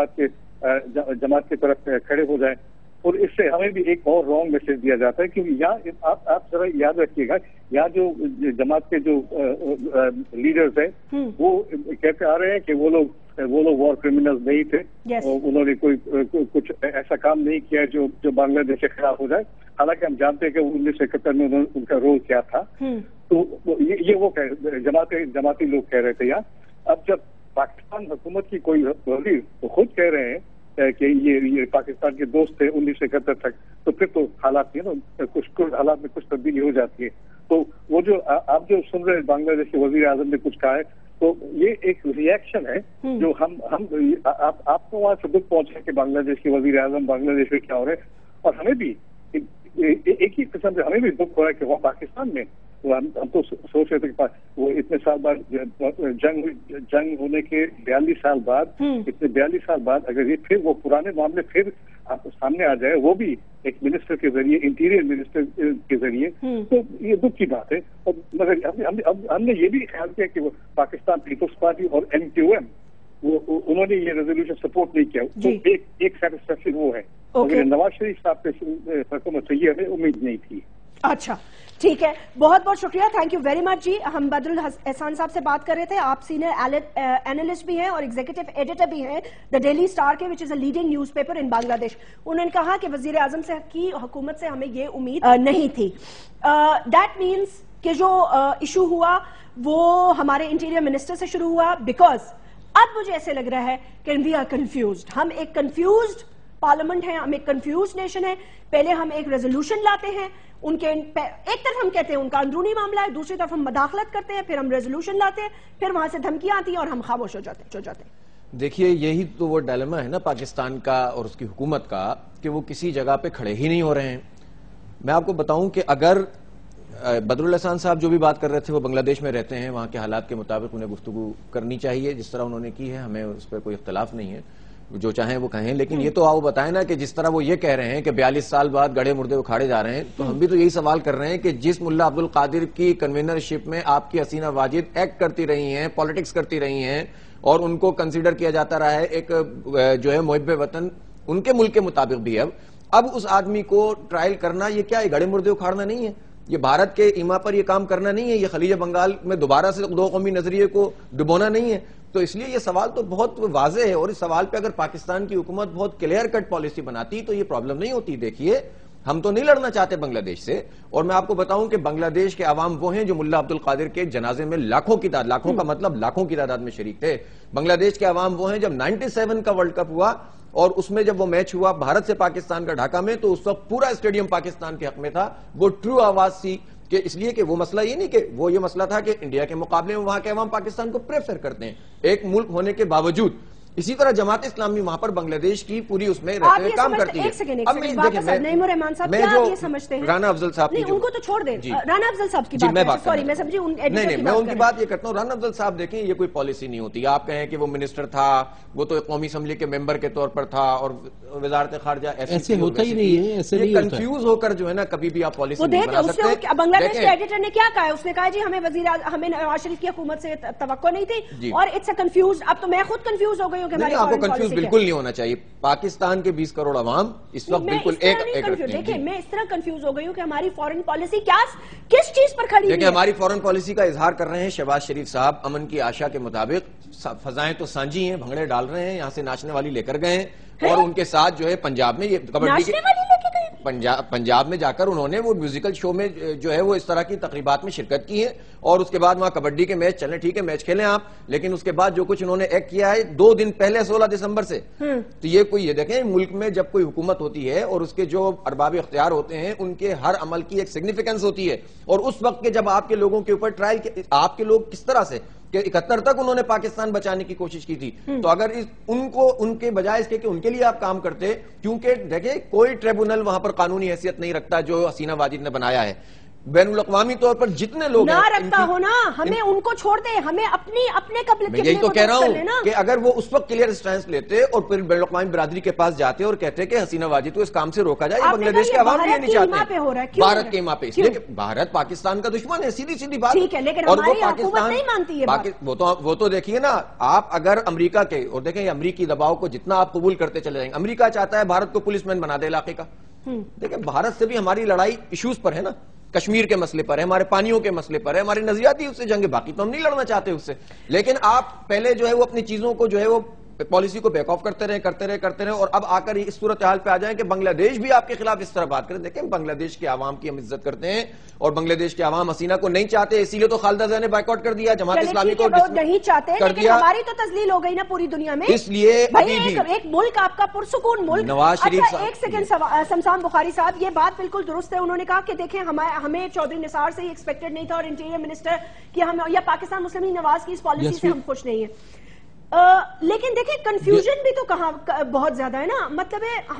جماعت کی طرف کھڑے ہو جائیں اور اس سے ہمیں بھی ایک اور رانگ میسج دیا جاتا ہے. کیونکہ یہاں آپ ذرا یاد رکھیے گا یہاں جو جماعت کے جو لیڈرز ہیں وہ کہتے آ رہے ہیں کہ وہ لوگ وار کرمنلز نہیں تھے, انہوں نے کچھ ایسا کام نہیں کیا جو بنگلہ دیش کے خلاف ہو جائے. حالانکہ ہم جانتے ہیں کہ 1971 میں ان کا رول کیا تھا. تو یہ وہ جماعتی لوگ کہہ رہے تھے یہاں. اب جب پاکستان حکومت کی کوئی وزیر تو خود کہہ رہے ہیں کہ یہ پاکستان کے دوست تھے 1971 تک, تو پھر تو حالات کچھ حالات میں کچھ تبدیلی ہو جاتی ہے. تو وہ جو آپ جو سن رہے ہیں بنگلہ دیش کے وزیر اعظم نے کچھ کہا ہے تو یہ ایک ریئیکشن ہے جو ہم آپ کو وہاں سے دکھ پہنچا کہ بنگلہ دیش کے وزیر اعظم بنگلہ دیش میں کیا ہو رہے ہیں, اور ہمیں بھی ایک ہی قسم سے ہمیں بھی دکھ ہو رہا ہے کہ وہ پاکستان میں ہم تو سوچ رہے تھے کہ وہ اتنے سال بعد جنگ ہونے کے 42 سال بعد اتنے 42 سال بعد اگر یہ پھر وہ پرانے معاملے پھر آپ سامنے آ جائے, وہ بھی ایک منسٹر کے ذریعے, انٹیریئر منسٹر کے ذریعے, تو یہ دکھ کی بات ہے. اور مگر ہم نے یہ بھی خیال کیا کہ وہ پاکستان پیپلز پارٹی اور MQM انہوں نے یہ ریزولوشن سپورٹ نہیں کیا, تو ایک سیٹسفیکشن وہ ہے. نواز شریف صاحب کے حکومت سے یہ ہمیں امید نہیں تھی. اچھا ٹھیک ہے, بہت بہت شکریہ, تھینک یو ویری مچ جی. ہم بدر احسان صاحب سے بات کر رہے تھے, آپ سینئر اینالسٹ بھی ہیں اور ایگزیکٹو ایڈیٹر بھی ہیں دا ڈیلی اسٹار کے, which is a leading newspaper in Bangladesh. انہوں نے کہا کہ وزیر اعظم سے کی حکومت سے ہمیں یہ امید نہیں تھی. دیٹ مینس کہ جو ایشو ہوا وہ ہمارے انٹیریئر منسٹر سے شروع ہوا, بیکاز اب مجھے ایسے لگ رہا ہے کہ وی آر کنفیوزڈ. ہم ایک کنفیوزڈ پارلیمنٹ ہیں, ہم ایک کنفیوزڈ نیشن ہے. پہلے ہم ایک ریزولوشن لاتے ہیں, ان کے ایک طرف ہم کہتے ہیں ان کا اندرونی معاملہ ہے, دوسری طرف ہم مداخلت کرتے ہیں, پھر ہم ریزولوشن لاتے ہیں, پھر وہاں سے دھمکیاں آتی ہیں اور ہم خاموش ہو جاتے ہیں. دیکھیے یہی تو وہ ڈائلیما ہے نا پاکستان کا اور اس کی حکومت کا, کہ وہ کسی جگہ پہ کھڑے ہی نہیں ہو رہے ہیں. میں آپ کو بتاؤں کہ اگر بدر الاحسان صاحب جو بھی بات کر رہے تھے وہ بنگلہ دیش میں رہتے ہیں, وہاں کے حالات کے مطابق انہیں گفتگو کرنی چاہیے جس طرح انہوں نے کی ہے, ہمیں اس پر کوئی اختلاف نہیں ہے. جو چاہیں وہ کہیں، لیکن یہ تو آپ بتائیں نا کہ جس طرح وہ یہ کہہ رہے ہیں کہ 42 سال بعد گڑھے مردے اکھاڑے جا رہے ہیں، تو ہم بھی تو یہی سوال کر رہے ہیں کہ جس ملا عبد القادر کی کنوینرشپ میں آپ کی حسینہ واجد ایکٹ کرتی رہی ہیں، پالیٹکس کرتی رہی ہیں، اور ان کو کنسیڈر کیا جاتا رہا ہے ایک جو ہے محب وطن ان کے ملک کے مطابق بھی، اب اس آدمی کو ٹرائل کرنا، یہ کیا ہے؟ گڑھے مردے اکھاڑنا نہیں ہے، یہ بھارت کے ایما پر یہ کام کرنا نہیں ہے، یہ خلیج بنگال میں دوبارہ سے دو قومی نظریے کو ڈبونا نہیں ہے. تو اس لیے یہ سوال تو بہت واضح ہے، اور اس سوال پہ اگر پاکستان کی حکومت بہت کلیئر کٹ پالیسی بناتی تو یہ پرابلم نہیں ہوتی. دیکھیے ہم تو نہیں لڑنا چاہتے بنگلہ دیش سے، اور میں آپ کو بتاؤں کہ بنگلہ دیش کے عوام وہ ہیں جو ملا عبد القادر کے جنازے میں لاکھوں کی تعداد، لاکھوں کا مطلب لاکھوں کی تعداد میں شریک تھے. بنگلہ دیش کے عوام وہ ہیں جب 97 کا ورلڈ کپ ہوا اور اس میں جب وہ میچ ہوا بھارت سے پاکستان کا ڈھاکہ میں، تو اس وقت پورا اسٹیڈیم پاکستان کے حق میں تھا. وہ ٹرو آواز تھی، کہ اس لیے کہ وہ مسئلہ یہ نہیں کہ وہ یہ مسئلہ تھا کہ انڈیا کے مقابلے میں وہاں کے عوام پاکستان کو پریفر کرتے ہیں ایک ملک ہونے کے باوجود. اسی طرح جماعت اسلامی وہاں پر بنگلہ دیش کی پوری اس میں رہتے ہوئے کام کرتی ہے. اب میں جو رانا افضل صاحب کی، ان کو تو چھوڑ دیں، رانا افضل صاحب کی بات، سوری میں سمجھی میں ان کی بات یہ کرتا ہوں. رانا افضل صاحب دیکھیں یہ کوئی پالیسی نہیں ہوتی. آپ کہیں کہ وہ منسٹر تھا، وہ تو قومی اسمبلی کے ممبر کے طور پر تھا، اور وزارت خارجہ ایسے ہوتا ہی نہیں ہے، ایسے نہیں ہوتا. کنفیوز ہو کر جو ہے نا کبھی بھی آپ پالیسی نہیں بنا سکتے. بنگلہ دیش کے ایڈیٹر نے کیا کہا ہے؟ اس نے کہا جی ہمیں نواز شریف کی حکومت سے توقع نہیں تھی، اور اٹس اے کنفیوز. اب تو میں خود کنفیوز ہو گئی ہوں کہ ہماری بالکل نہیں ہونا چاہیے. پاکستان کے 20 کروڑ عوام اس وقت بالکل دیکھیں میں اس طرح کنفیوز ہو گئی ہوں کہ ہماری فورن پالیسی کس چیز پر کھڑی ہے. دیکھیں ہماری فورن پالیسی کا اظہار کر رہے ہیں شہباز شریف صاحب امن کی آشا کے مطابق. فضائیں تو سانجی ہیں، بھنگڑے ڈال رہے ہیں، یہاں سے ناچنے والی لے کر گئے ہیں، اور ان کے ساتھ جو ہے پنجاب میں یہ کبڈی کے پنجاب میں جا کر انہوں نے وہ میوزیکل شو میں جو ہے وہ اس طرح کی تقریبات میں شرکت کی ہے، اور اس کے بعد وہاں کبڈی کے میچ چلیں، ٹھیک ہے میچ کھیلیں آپ، لیکن اس کے بعد جو کچھ انہوں نے ایکٹ کیا ہے 2 دن پہلے 16 دسمبر سے، تو یہ کوئی یہ دیکھیں ملک میں جب کوئی حکومت ہوتی ہے اور اس کے جو ارباب اختیار ہوتے ہیں ان کے ہر عمل کی ایک سگنیفیکنس ہوتی ہے، اور اس وقت کے جب آپ کے لوگوں کے اوپر ٹرائل، آپ کے لوگ کس طرح سے کہ 71 تک انہوں نے پاکستان بچانے کی کوشش کی تھی، تو اگر ان کے بجائے اس کے کہ ان کے لیے آپ کام کرتے، کیونکہ دیکھیں کوئی ٹریبونل وہاں پر قانونی حیثیت نہیں رکھتا جو حسینہ واجد نے بنایا ہے. بین الاقوامی طور پر جتنے لوگ نہ رکھتا ہو نا، ہمیں ان کو چھوڑ دیں، ہمیں اپنے قبل میں یہی تو کہہ رہا ہوں کہ اگر وہ اس وقت کلیئر سٹینس لیتے اور پھر بین الاقوامی برادری کے پاس جاتے اور کہتے کہ حسینہ واجد کو اس کام سے روکا جائے. بنگلہ دیش کے عوام بھی یہ نہیں چاہتے، بھارت کے ایما پہ، اس لیے کہ بھارت پاکستان کا دشمن ہے، سیدھی بات. اور وہ پاکستان نہیں مانتی ہے. وہ تو دیکھیے نا آپ، اگر امریکہ کے، اور دیکھیں امریکی دباؤ کو جتنا آپ قبول کرتے چلے جائیں، امریکہ چاہتا ہے بھارت کو پولیس مین بنا دے علاقے کا. دیکھیں بھارت سے بھی ہماری لڑائی ایشوز پر ہے نا، کشمیر کے مسئلے پر ہے، ہمارے پانیوں کے مسئلے پر ہے، ہماری نظریاتی اس سے جنگ ہے، باقی تو ہم نہیں لڑنا چاہتے اس سے. لیکن آپ پہلے جو ہے وہ اپنی چیزوں کو جو ہے وہ پالیسی کو بیک آف کرتے رہے، اور اب آ کر اس صورتحال پہ آ جائیں کہ بنگلہ دیش بھی آپ کے خلاف اس طرح بات کریں. دیکھیں بنگلہ دیش کے عوام کی ہم عزت کرتے ہیں، اور بنگلہ دیش کے عوام حسینہ کو نہیں چاہتے، اسی لیے تو خالدہ زیا نے بائیکاٹ کر دیا، جماعت اسلامی کو نہیں چاہتے، لیکن ہماری تو تذلیل ہو گئی نا پوری دنیا میں. اس لیے ایک ملک آپ کا پرسکون ملک. نواز شریف ایک سیکنڈ، سمسام بخاری صاحب یہ بات بالکل درست ہے. انہوں نے کہا کہ دیکھیں ہمیں چودھری نثار سے ایکسپیکٹڈ نہیں تھا، اور انٹیریئر منسٹر کہ ہم یا پاکستان مسلم لیگ نواز کی اس پالیسی سے ہم خوش نہیں ہیں. لیکن دیکھیں کنفیوژن بھی تو کہاں بہت زیادہ ہے نا، مطلب ہے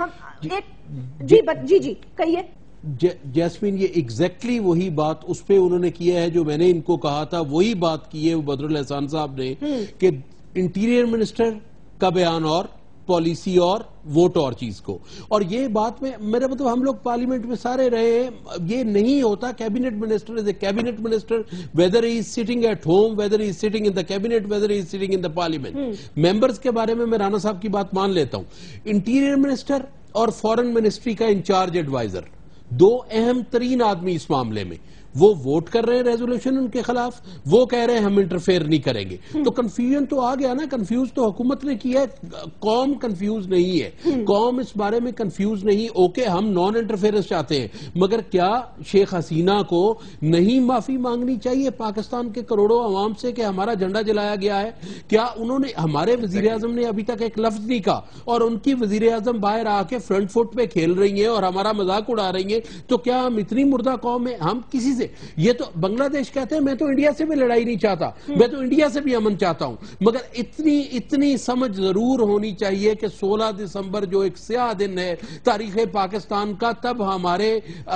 ہم جی کہیے. جیسمین یہ ایگزیکٹلی وہی بات اس پہ انہوں نے کیا ہے جو میں نے ان کو کہا تھا، وہی بات کی ہے بدر الاحسان صاحب نے کہ انٹیریئر منسٹر کا بیان اور پالیسی اور ووٹ اور چیز کو. اور یہ بات میں میرا مطلب ہم لوگ پارلیمنٹ میں سارے رہے ہیں، یہ نہیں ہوتا. Cabinet minister is a cabinet minister whether he is sitting at home, whether he is sitting in the cabinet, whether he is sitting in the parliament. Members کے بارے میں رانا صاحب کی بات مان لیتا ہوں. انٹیریئر منسٹر اور فورن منسٹری کا انچارج ایڈوائزر 2 اہم ترین آدمی اس معاملے میں، وہ ووٹ کر رہے ہیں ریزولوشن ان کے خلاف، وہ کہہ رہے ہیں ہم انٹرفیئر نہیں کریں گے. تو کنفیوژن تو آ گیا نا. کنفیوز تو حکومت نے کیا ہے، قوم کنفیوز نہیں ہے، قوم اس بارے میں کنفیوز نہیں. اوکے ہم نان انٹرفیئرنس چاہتے ہیں، مگر کیا شیخ حسینہ کو نہیں معافی مانگنی چاہیے پاکستان کے کروڑوں عوام سے کہ ہمارا جھنڈا جلایا گیا ہے؟ کیا انہوں نے، ہمارے وزیر اعظم نے ابھی تک ایک لفظ نہیں کہا، اور ان کی وزیر اعظم باہر آ کے فرنٹ فٹ پہ کھیل رہی ہیں اور ہمارا مذاق اڑا رہی ہیں. تو کیا ہم اتنی مردہ قوم ہیں؟ ہم کسی سے، یہ تو بنگلہ دیش کہتے ہیں میں تو انڈیا سے بھی لڑائی نہیں چاہتا، میں تو انڈیا سے بھی امن چاہتا ہوں، مگر اتنی سمجھ ضرور ہونی چاہیے کہ 16 دسمبر جو ایک سیاہ دن ہے تاریخ پاکستان کا، تب ہمارے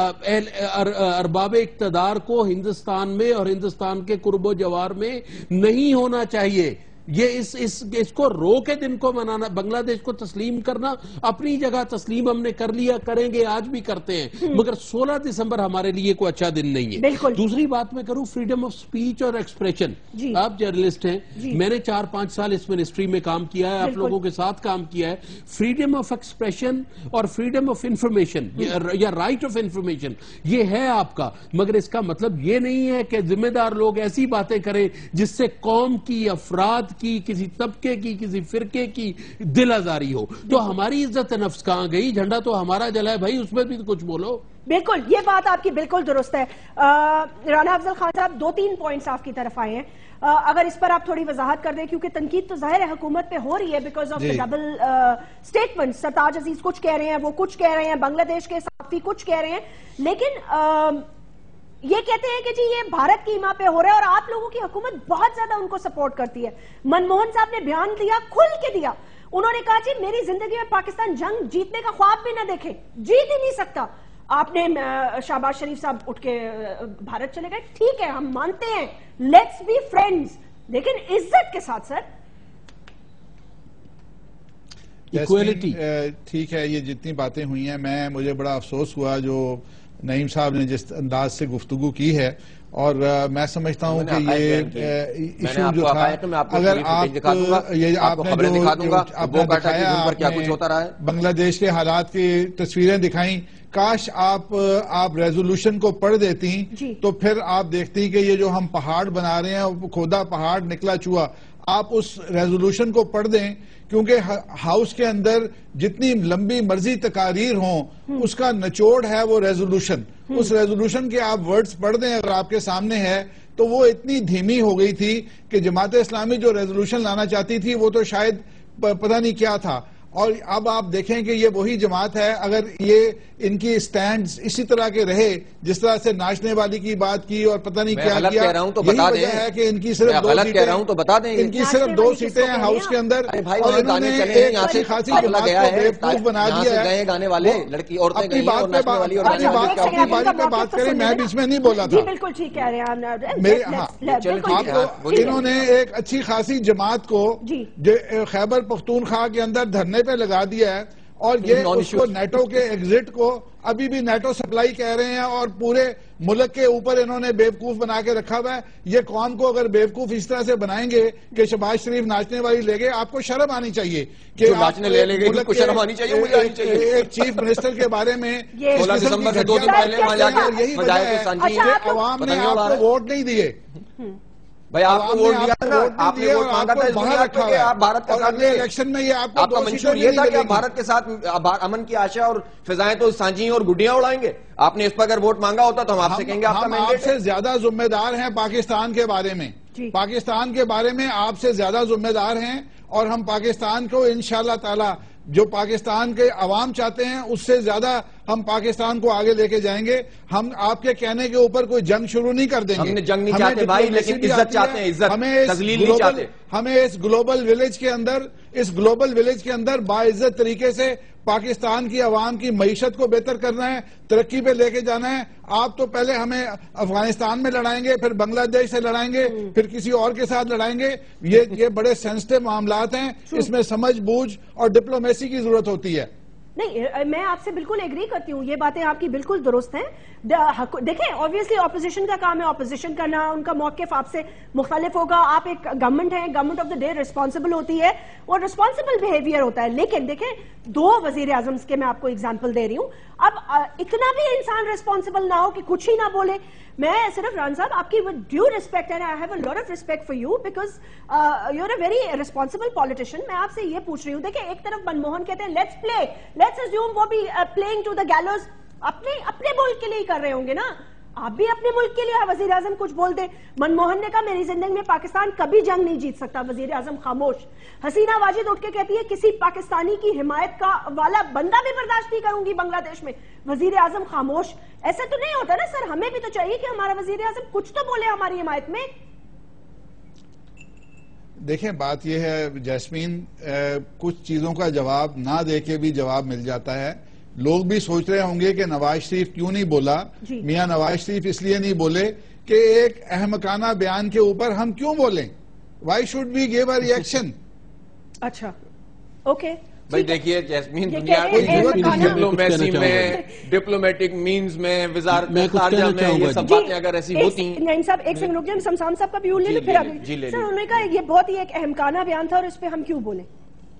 ارباب اقتدار کو ہندوستان میں اور ہندوستان کے قرب و جوار میں نہیں ہونا چاہیے. یہ اس کو رو کے دن کو منانا, بنگلہ دیش کو تسلیم کرنا اپنی جگہ تسلیم ہم نے کر لیا, کریں گے, آج بھی کرتے ہیں, مگر 16 دسمبر ہمارے لیے کوئی اچھا دن نہیں ہے. دوسری بات میں کروں, فریڈم آف سپیچ اور ایکسپریشن. آپ جرنلسٹ ہیں, میں نے 4-5 سال اس منسٹری میں کام کیا ہے, آپ لوگوں کے ساتھ کام کیا ہے. فریڈم آف ایکسپریشن اور فریڈم آف انفارمیشن یا رائٹ آف انفارمیشن یہ ہے آپ کا, مگر اس کا مطلب یہ نہیں ہے کہ ذمہ دار لوگ ایسی باتیں کریں جس سے قوم کی, افراد کی, کسی طبقے کی, کسی فرقے کی دل آزاری ہو. تو ہماری عزت نفس کہاں گئی؟ جھنڈا تو ہمارا جلا ہے بھائی, اس میں بھی کچھ بولو. بالکل, یہ بات آپ کی بالکل درست ہے. رانا افضل خان صاحب 2-3 پوائنٹس آپ کی طرف آئے ہیں, اگر اس پر آپ تھوڑی وضاحت کر دیں, کیونکہ تنقید تو ظاہر ہے حکومت پہ ہو رہی ہے because of the double statement. Sartaj Aziz کچھ کہہ رہے ہیں, وہ کچھ کہہ رہے ہیں, بنگلہ دیش کے صحافی کچھ کہہ رہے ہیں, لیکن یہ کہتے ہیں کہ جی یہ بھارت کی ایما پہ ہو رہا ہے, اور آپ لوگوں کی حکومت بہت زیادہ ان کو سپورٹ کرتی ہے. منموہن صاحب نے بیان دیا, کھل کے دیا, انہوں نے کہا جی میری زندگی میں پاکستان جنگ جیتنے کا خواب بھی نہ دیکھے, جیت ہی نہیں سکتا. آپ نے شہباز شریف صاحب اٹھ کے بھارت چلے گئے, ٹھیک ہے ہم مانتے ہیں, لیٹس بی فرینڈز, لیکن عزت کے ساتھ. سر ایکویلٹی ٹھیک ہے, یہ جتنی باتیں ہوئی ہیں, مجھے بڑا افسوس ہوا جو نعیم صاحب نے جس انداز سے گفتگو کی ہے, اور میں سمجھتا ہوں کہ یہ ایشو جو تھا, اگر آپ نے جو دکھایا بنگلہ دیش کے حالات کی تصویریں دکھائیں, کاش آپ ریزولوشن کو پڑھ دیتی تو پھر آپ دیکھتی کہ یہ جو ہم پہاڑ بنا رہے ہیں, کھودا پہاڑ نکلا چوہا. آپ اس ریزولوشن کو پڑھ دیں, کیونکہ ہاؤس کے اندر جتنی لمبی مرضی تقاریر ہوں اس کا نچوڑ ہے وہ ریزولوشن. اس ریزولوشن کے آپ ورڈز پڑھ دیں اگر آپ کے سامنے ہے, تو وہ اتنی دھیمی ہو گئی تھی کہ جماعت اسلامی جو ریزولوشن لانا چاہتی تھی وہ تو شاید پتہ نہیں کیا تھا. اور اب آپ دیکھیں کہ یہ وہی جماعت ہے, اگر یہ ان کی سٹینڈز اسی طرح کے رہے جس طرح سے ناچنے والی کی بات کی اور پتہ نہیں کیا کیا, یہی وجہ ہے کہ ان کی صرف 2 سیٹیں, ان کی صرف 2 سیٹیں ہیں ہاؤس کے اندر, اور انہوں نے ایک اچھی خاصی جماعت کو بیوقوف بنا دیا ہے. اپنی بات اپنی باری پہ بات کریں, میں بیچ میں نہیں بولا تھا. بالکل ٹھیک کہہ رہے ہیں, انہوں نے ایک اچھی خاصی جماعت کو خیبر پختونخوا کے اندر دھرنے پہ لگا دیا ہے, اور یہ اس کو نیٹو کے ایگزٹ کو ابھی بھی نیٹو سپلائی کہہ رہے ہیں, اور پورے ملک کے اوپر انہوں نے بیوقوف بنا کے رکھا ہوا ہے. یہ قوم کو اگر بیوقوف اس طرح سے بنائیں گے کہ شہباز شریف ناچنے والی لے گئے, آپ کو شرم آنی چاہیے کہ ایک چیف منسٹر کے بارے میں یہی وجہ ہے کہ عوام نے آپ کو ووٹ نہیں دیے. بھائی آپ کو ووٹ دیا تھا, آپ نے ووٹ مانگا تھا, باہر رکھا ہے, آپ بھارت کے ساتھ الیکشن میں یہ آپ کا منشور یہ تھا کہ آپ بھارت کے ساتھ امن کی آشا اور فضائیں تو سانجی اور گڈیاں اڑائیں گے. آپ نے اس پر اگر ووٹ مانگا ہوتا تو ہم آپ سے کہیں گے آپ کا مینڈیٹ ہے. آپ سے زیادہ ذمہ دار ہیں پاکستان کے بارے میں, پاکستان کے بارے میں آپ سے زیادہ ذمہ دار ہیں, اور ہم پاکستان کو انشاءاللہ تعالی جو پاکستان کے عوام چاہتے ہیں اس سے زیادہ ہم پاکستان کو آگے لے کے جائیں گے. ہم آپ کے کہنے کے اوپر کوئی جنگ شروع نہیں کر دیں گے. ہم نے جنگ نہیں چاہتے بھائی, لیکن عزت چاہتے ہیں, عزت, تذلیل نہیں چاہتے. ہمیں اس گلوبل ولیج کے اندر باعزت طریقے سے پاکستان کی عوام کی معیشت کو بہتر کرنا ہے, ترقی پہ لے کے جانا ہے. آپ تو پہلے ہمیں افغانستان میں لڑائیں گے, پھر بنگلہ دیش سے لڑائیں گے, پھر کسی اور کے ساتھ لڑائیں گے. یہ بڑے سینسٹیو معاملات ہیں, اس میں سمجھ بوجھ اور ڈپلومیسی کی ضرورت ہوتی ہے. نہیں, میں آپ سے بالکل ایگری کرتی ہوں, یہ باتیں آپ کی بالکل درست ہیں. دیکھیں obviously اپوزیشن کا کام ہے اپوزیشن کرنا, ان کا موقف آپ سے مختلف ہوگا. آپ ایک گورنمنٹ ہیں, government of the day responsible ہوتی ہے اور ریسپانسبل بیہیویئر ہوتا ہے. لیکن دیکھیں 2 وزیر اعظم کے میں آپ کو اگزامپل دے رہی ہوں. اب اتنا بھی انسان ریسپانسبل نہ ہو کہ کچھ ہی نہ بولے. میں صرف ران صاحب آپ کی ڈیو ریسپیکٹ ہے, I have a lot of respect for you because you are a very responsible politician. میں آپ سے یہ پوچھ رہی ہوں, دیکھیں ایک طرف منموہن کہتے ہیں لیٹس پلے, لیٹس اسیوم وہ بھی پلےئنگ ٹو دا گیلوز اپنے ملک کے لیے کر رہے ہوں گے نا, آپ بھی اپنے ملک کے لیے وزیر اعظم کچھ بول دیں. منموہن نے کہا میری زندگی میں پاکستان کبھی جنگ نہیں جیت سکتا, وزیر اعظم خاموش. حسینہ واجد اٹھ کے کہتی ہے کسی پاکستانی کی حمایت کا والا بندہ بھی برداشت نہیں کروں گی بنگلہ دیش میں, وزیر اعظم خاموش. ایسا تو نہیں ہوتا نا سر, ہمیں بھی تو چاہیے کہ ہمارا وزیر اعظم کچھ تو بولے ہماری حمایت میں. دیکھیں بات یہ ہے جیسمین, کچھ چیزوں کا جواب نہ دے کے بھی جواب مل جاتا ہے. لوگ بھی سوچ رہے ہوں گے کہ نواز شریف کیوں نہیں بولا. میاں نواز شریف اس لیے نہیں بولے کہ ایک احمقانہ بیان کے اوپر ہم کیوں بولیں, Why should we give a reaction? اچھا اوکے بھائی دیکھیے جیسمین یہ دنیا کہہ رہے کو ہیں ڈپلومیسی میں ڈپلومیٹک مینز میں وزارت خارجہ میں یہ سب باتیں اگر ایسی ہوتی ہیں. نعیم صاحب ایک سیکنڈ رک جائیں, سمسام صاحب کا بیول لے لیں پھر آگے. سر انہوں نے کہا یہ بہت ہی ایک اہمکانہ بیان تھا اور اس پہ ہم کیوں بولیں؟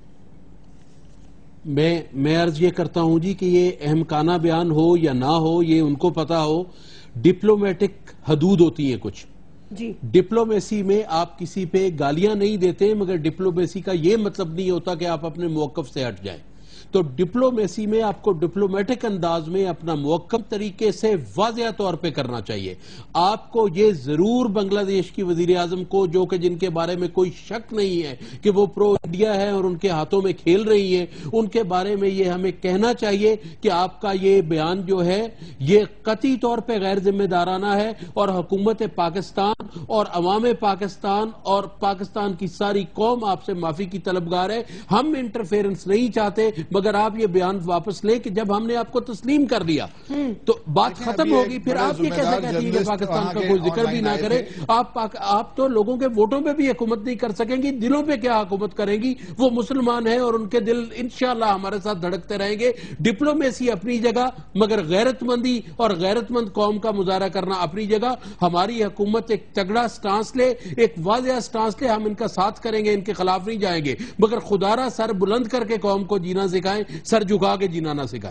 میں عرض یہ کرتا ہوں جی کہ یہ اہمکانہ بیان ہو یا نہ ہو یہ ان کو پتا ہو. ڈپلومیٹک حدود ہوتی ہیں کچھ جی. ڈپلومیسی میں آپ کسی پہ گالیاں نہیں دیتے, مگر ڈپلومیسی کا یہ مطلب نہیں ہوتا کہ آپ اپنے موقف سے ہٹ جائیں. تو ڈپلومیسی میں آپ کو ڈپلومیٹک انداز میں اپنا موقف طریقے سے واضح طور پہ کرنا چاہیے. آپ کو یہ ضرور بنگلہ دیش کی وزیر اعظم کو, جو کہ جن کے بارے میں کوئی شک نہیں ہے کہ وہ پرو انڈیا ہے اور ان کے ہاتھوں میں کھیل رہی ہیں, ان کے بارے میں یہ ہمیں کہنا چاہیے کہ آپ کا یہ بیان جو ہے یہ قطعی طور پہ غیر ذمہ دارانہ ہے اور حکومت پاکستان اور عوام پاکستان اور پاکستان کی ساری قوم آپ سے معافی کی طلبگار ہے. ہم انٹرفیرنس نہیں چاہتے, مگر آپ یہ بیان واپس لیں کہ جب ہم نے آپ کو تسلیم کر دیا تو بات ختم ہوگی. پھر آپ یہ کیسے کہتی ہیں کہ پاکستان کا کوئی ذکر بھی نہ کرے؟ آپ تو لوگوں کے ووٹوں پہ بھی حکومت نہیں کر سکیں گی, دلوں پہ کیا حکومت کریں گی؟ وہ مسلمان ہیں اور ان کے دل انشاءاللہ ہمارے ساتھ دھڑکتے رہیں گے. ڈپلومیسی اپنی جگہ, مگر غیرت مندی اور غیرت مند قوم کا مظاہرہ کرنا اپنی جگہ. ہماری حکومت ایک تگڑا سٹانس لے, ایک واضح سٹانس لے, ہم ان کا ساتھ کریں گے, ان کے خلاف نہیں جائیں گے, مگر خدارہ سر بلند کر کے قوم کو جینا سکھائیں, سر جھکا کے جینا نہ سکھائیں.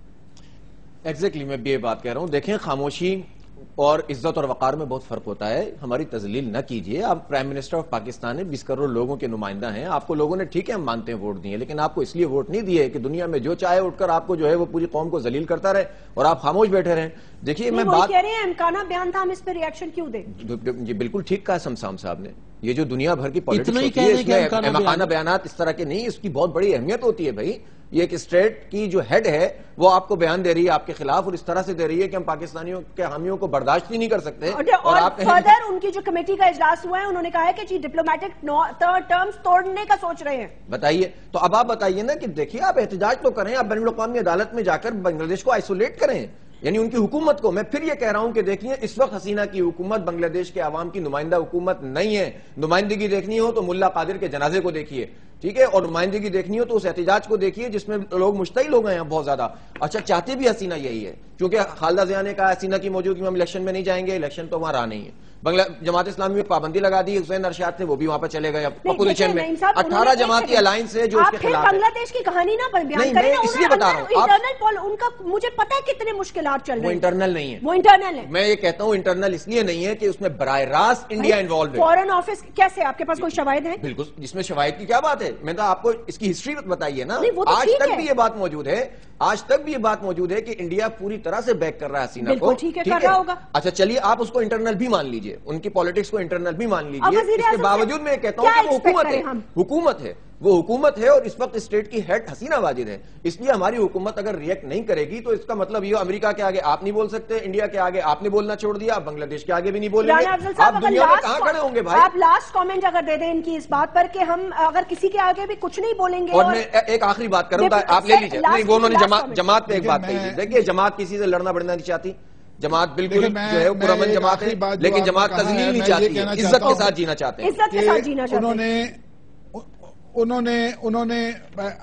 ایگزیکٹلی میں بھی یہ بات کہہ رہا ہوں. دیکھیں خاموشی اور عزت اور وقار میں بہت فرق ہوتا ہے. ہماری تذلیل نہ کیجئے. آپ پرائم منسٹر آف پاکستان ہیں, 20 کروڑ لوگوں کے نمائندہ ہیں. آپ کو لوگوں نے ٹھیک ہے ہم مانتے ہیں ووٹ دیے, لیکن آپ کو اس لیے ووٹ نہیں دیے کہ دنیا میں جو چاہے اٹھ کر آپ کو جو ہے وہ پوری قوم کو ذلیل کرتا رہے اور آپ خاموش بیٹھے رہیں. دیکھیے میں بات کہہ رہے ہیں امکانہ بیان تھا, ہم اس پہ ریاکشن کیوں دیں؟ جی بالکل ٹھیک کہا سمسام صاحب نے. یہ جو دنیا بھر کی پالیٹکس ہوتی ہے اس میں امکانہ بیانات اس طرح کے نہیں, اس کی بہت بڑی اہمیت ہوتی ہے. بھائی یہ ایک اسٹیٹ کی جو ہیڈ ہے وہ آپ کو بیان دے رہی ہے آپ کے خلاف, اور اس طرح سے دے رہی ہے کہ ہم پاکستانیوں کے حامیوں کو برداشت ہی نہیں کر سکتے. اور فردر ان کی جو کمیٹی کا اجلاس ہوا ہے انہوں نے کہا ہے کہ جی ڈپلومیٹک ٹرمز توڑنے کا سوچ رہے ہیں. بتائیے تو اب آپ بتائیے نا کہ دیکھیے آپ احتجاج تو کریں, آپ بین الاقوامی عدالت میں جا کر بنگلہ دیش کو آئسولیٹ کریں, یعنی ان کی حکومت کو. میں پھر یہ کہہ رہا ہوں کہ دیکھیے اس وقت حسینہ کی حکومت بنگلہ دیش کے عوام کی نمائندہ حکومت نہیں ہے. نمائندگی دیکھنی ہو تو ملا قادر کے جنازے کو دیکھیے, ٹھیک ہے, اور نمائندگی دیکھنی ہو تو اس احتجاج کو دیکھیے جس میں لوگ مشتعل ہو گئے ہیں بہت زیادہ. اچھا چاہتے بھی حسینہ یہی ہے, کیونکہ خالدہ ضیاء نے کہا حسینہ کی موجودگی میں ہم الیکشن میں نہیں جائیں گے, الیکشن تو وہاں رہا نہیں ہے. بنگلہ جماعت اسلامی میں پابندی لگا دی, حسین ارشاد تھے وہ بھی وہاں پر چلے گئے اپوزیشن میں. 18 جماعتی الائنس ہے جو اس کے خلاف ہے. بنگلہ دیش کی کہانی نہ بیان کریں, اس لیے بتا رہا ہوں انٹرنل ان کا مجھے پتا ہے کتنے مشکلات چل رہے ہیں. وہ انٹرنل نہیں ہے, وہ انٹرنل ہے. میں یہ کہتا ہوں انٹرنل اس لیے نہیں ہے کہ اس میں براہ راست انڈیا انوالو ہے. فورن آفس کیسے, آپ کے پاس کوئی شواہد ہیں؟ بالکل, جس میں شواہد کی کیا بات ہے, میں تو آپ کو اس کی ہسٹری بتائیے نا. آج تک بھی یہ بات موجود ہے, آج تک بھی یہ بات موجود ہے کہ انڈیا پوری طرح سے بیک کر رہا ہے حسینہ کو. ٹھیک ہے, کر رہا ہوگا. اچھا چلیے آپ اس کو انٹرنل بھی مان لیجئے, ان کی پالیٹکس کو انٹرنل بھی مان لیجئے. اس کے باوجود میں یہ کہتا ہوں کہ وہ حکومت ہے, وہ حکومت ہے, اور اس وقت اسٹیٹ کی ہیڈ حسینہ واجد ہے. اس لیے ہماری حکومت اگر ریئیکٹ نہیں کرے گی تو اس کا مطلب یہ امریکہ کے آگے آپ نہیں بول سکتے, انڈیا کے آگے آپ نے بولنا چھوڑ دیا, آپ بنگلہ دیش کے آگے بھی نہیں بولیں گے. آپ دنیا میں کہاں کھڑے ہوں گے بھائی؟ آپ لاسٹ کامنٹ اگر دے دیں ان کی اس بات پر کہ ہم اگر کسی کے آگے بھی کچھ نہیں بولیں گے. اور میں ایک آخری بات کروں, آپ لے لیجیے. وہ انہوں نے جماعت پہ ایک بات کہی. دیکھیے جماعت کسی سے لڑنا بڑھنا نہیں چاہتی, جماعت بالکل جو ہے پرامن جماعت ہے, لیکن جماعت تذلیل نہیں چاہتی, عزت کے ساتھ جینا چاہتے ہیں. عزت کے ساتھ جینا چاہتے ہیں. انہوں نے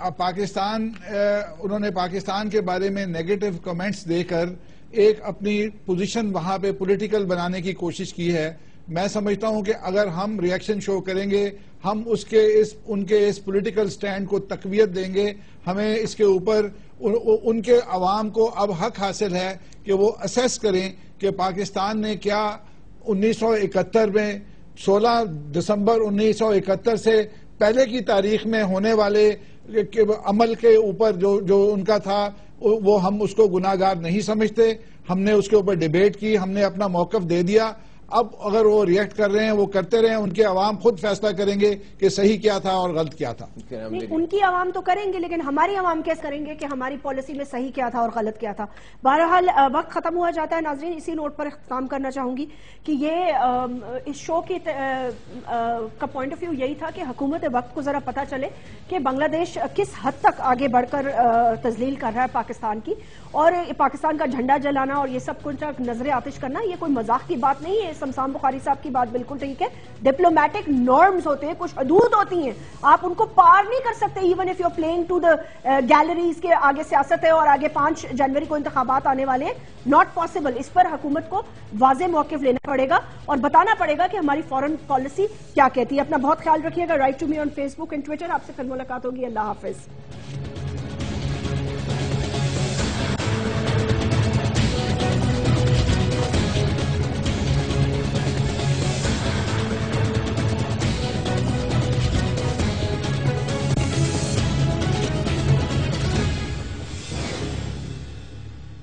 پاکستان کے بارے میں نیگیٹو کمنٹس دے کر ایک اپنی پوزیشن وہاں پہ پولیٹیکل بنانے کی کوشش کی ہے. میں سمجھتا ہوں کہ اگر ہم ریاکشن شو کریں گے, ہم ان کے اس پولیٹیکل سٹینڈ کو تقویت دیں گے. ہمیں اس کے اوپر ان کے عوام کو اب حق حاصل ہے کہ وہ اسیس کریں کہ پاکستان نے کیا 1971 میں 16 دسمبر 1971 سے پہلے کی تاریخ میں ہونے والے عمل کے اوپر جو ان کا تھا وہ ہم اس کو گناہگار نہیں سمجھتے. ہم نے اس کے اوپر ڈیبیٹ کی, ہم نے اپنا موقف دے دیا. اب اگر وہ ریئیکٹ کر رہے ہیں وہ کرتے رہے, ان کے عوام خود فیصلہ کریں گے کہ صحیح کیا تھا اور غلط کیا تھا. ان کی عوام تو کریں گے, لیکن ہماری عوام کیس کریں گے کہ ہماری پالیسی میں صحیح کیا تھا اور غلط کیا تھا. بہرحال وقت ختم ہوا جاتا ہے. ناظرین اسی نوٹ پر اختتام کرنا چاہوں گی کہ یہ اس شو کی کا پوائنٹ آف ویو یہی تھا کہ حکومت وقت کو ذرا پتہ چلے کہ بنگلہ دیش کس حد تک آگے بڑھ کر تذلیل کر رہا ہے پاکستان کی, اور پاکستان کا جھنڈا جلانا اور یہ سب کچھ نظر آتش کرنا یہ کوئی مذاق کی بات نہیں ہے. शमशान बुखारी साहब की बात बिल्कुल ठीक है, डिप्लोमेटिक नॉर्म्स होते हैं, कुछ हदूद होती हैं, आप उनको पार नहीं कर सकते। Even if you are playing to the galleries के आगे सियासत है और आगे 5 जनवरी को इंतखाबात आने वाले हैं, नॉट पॉसिबल। इस पर हुकूमत को वाज़ेह मौक़िफ़ लेना पड़ेगा और बताना पड़ेगा कि हमारी फॉरेन पॉलिसी क्या कहती है। अपना बहुत ख्याल रखिएगा। Write to me on Facebook and Twitter. आपसे फिर मुलाकात होगी। अल्लाह हाफिज।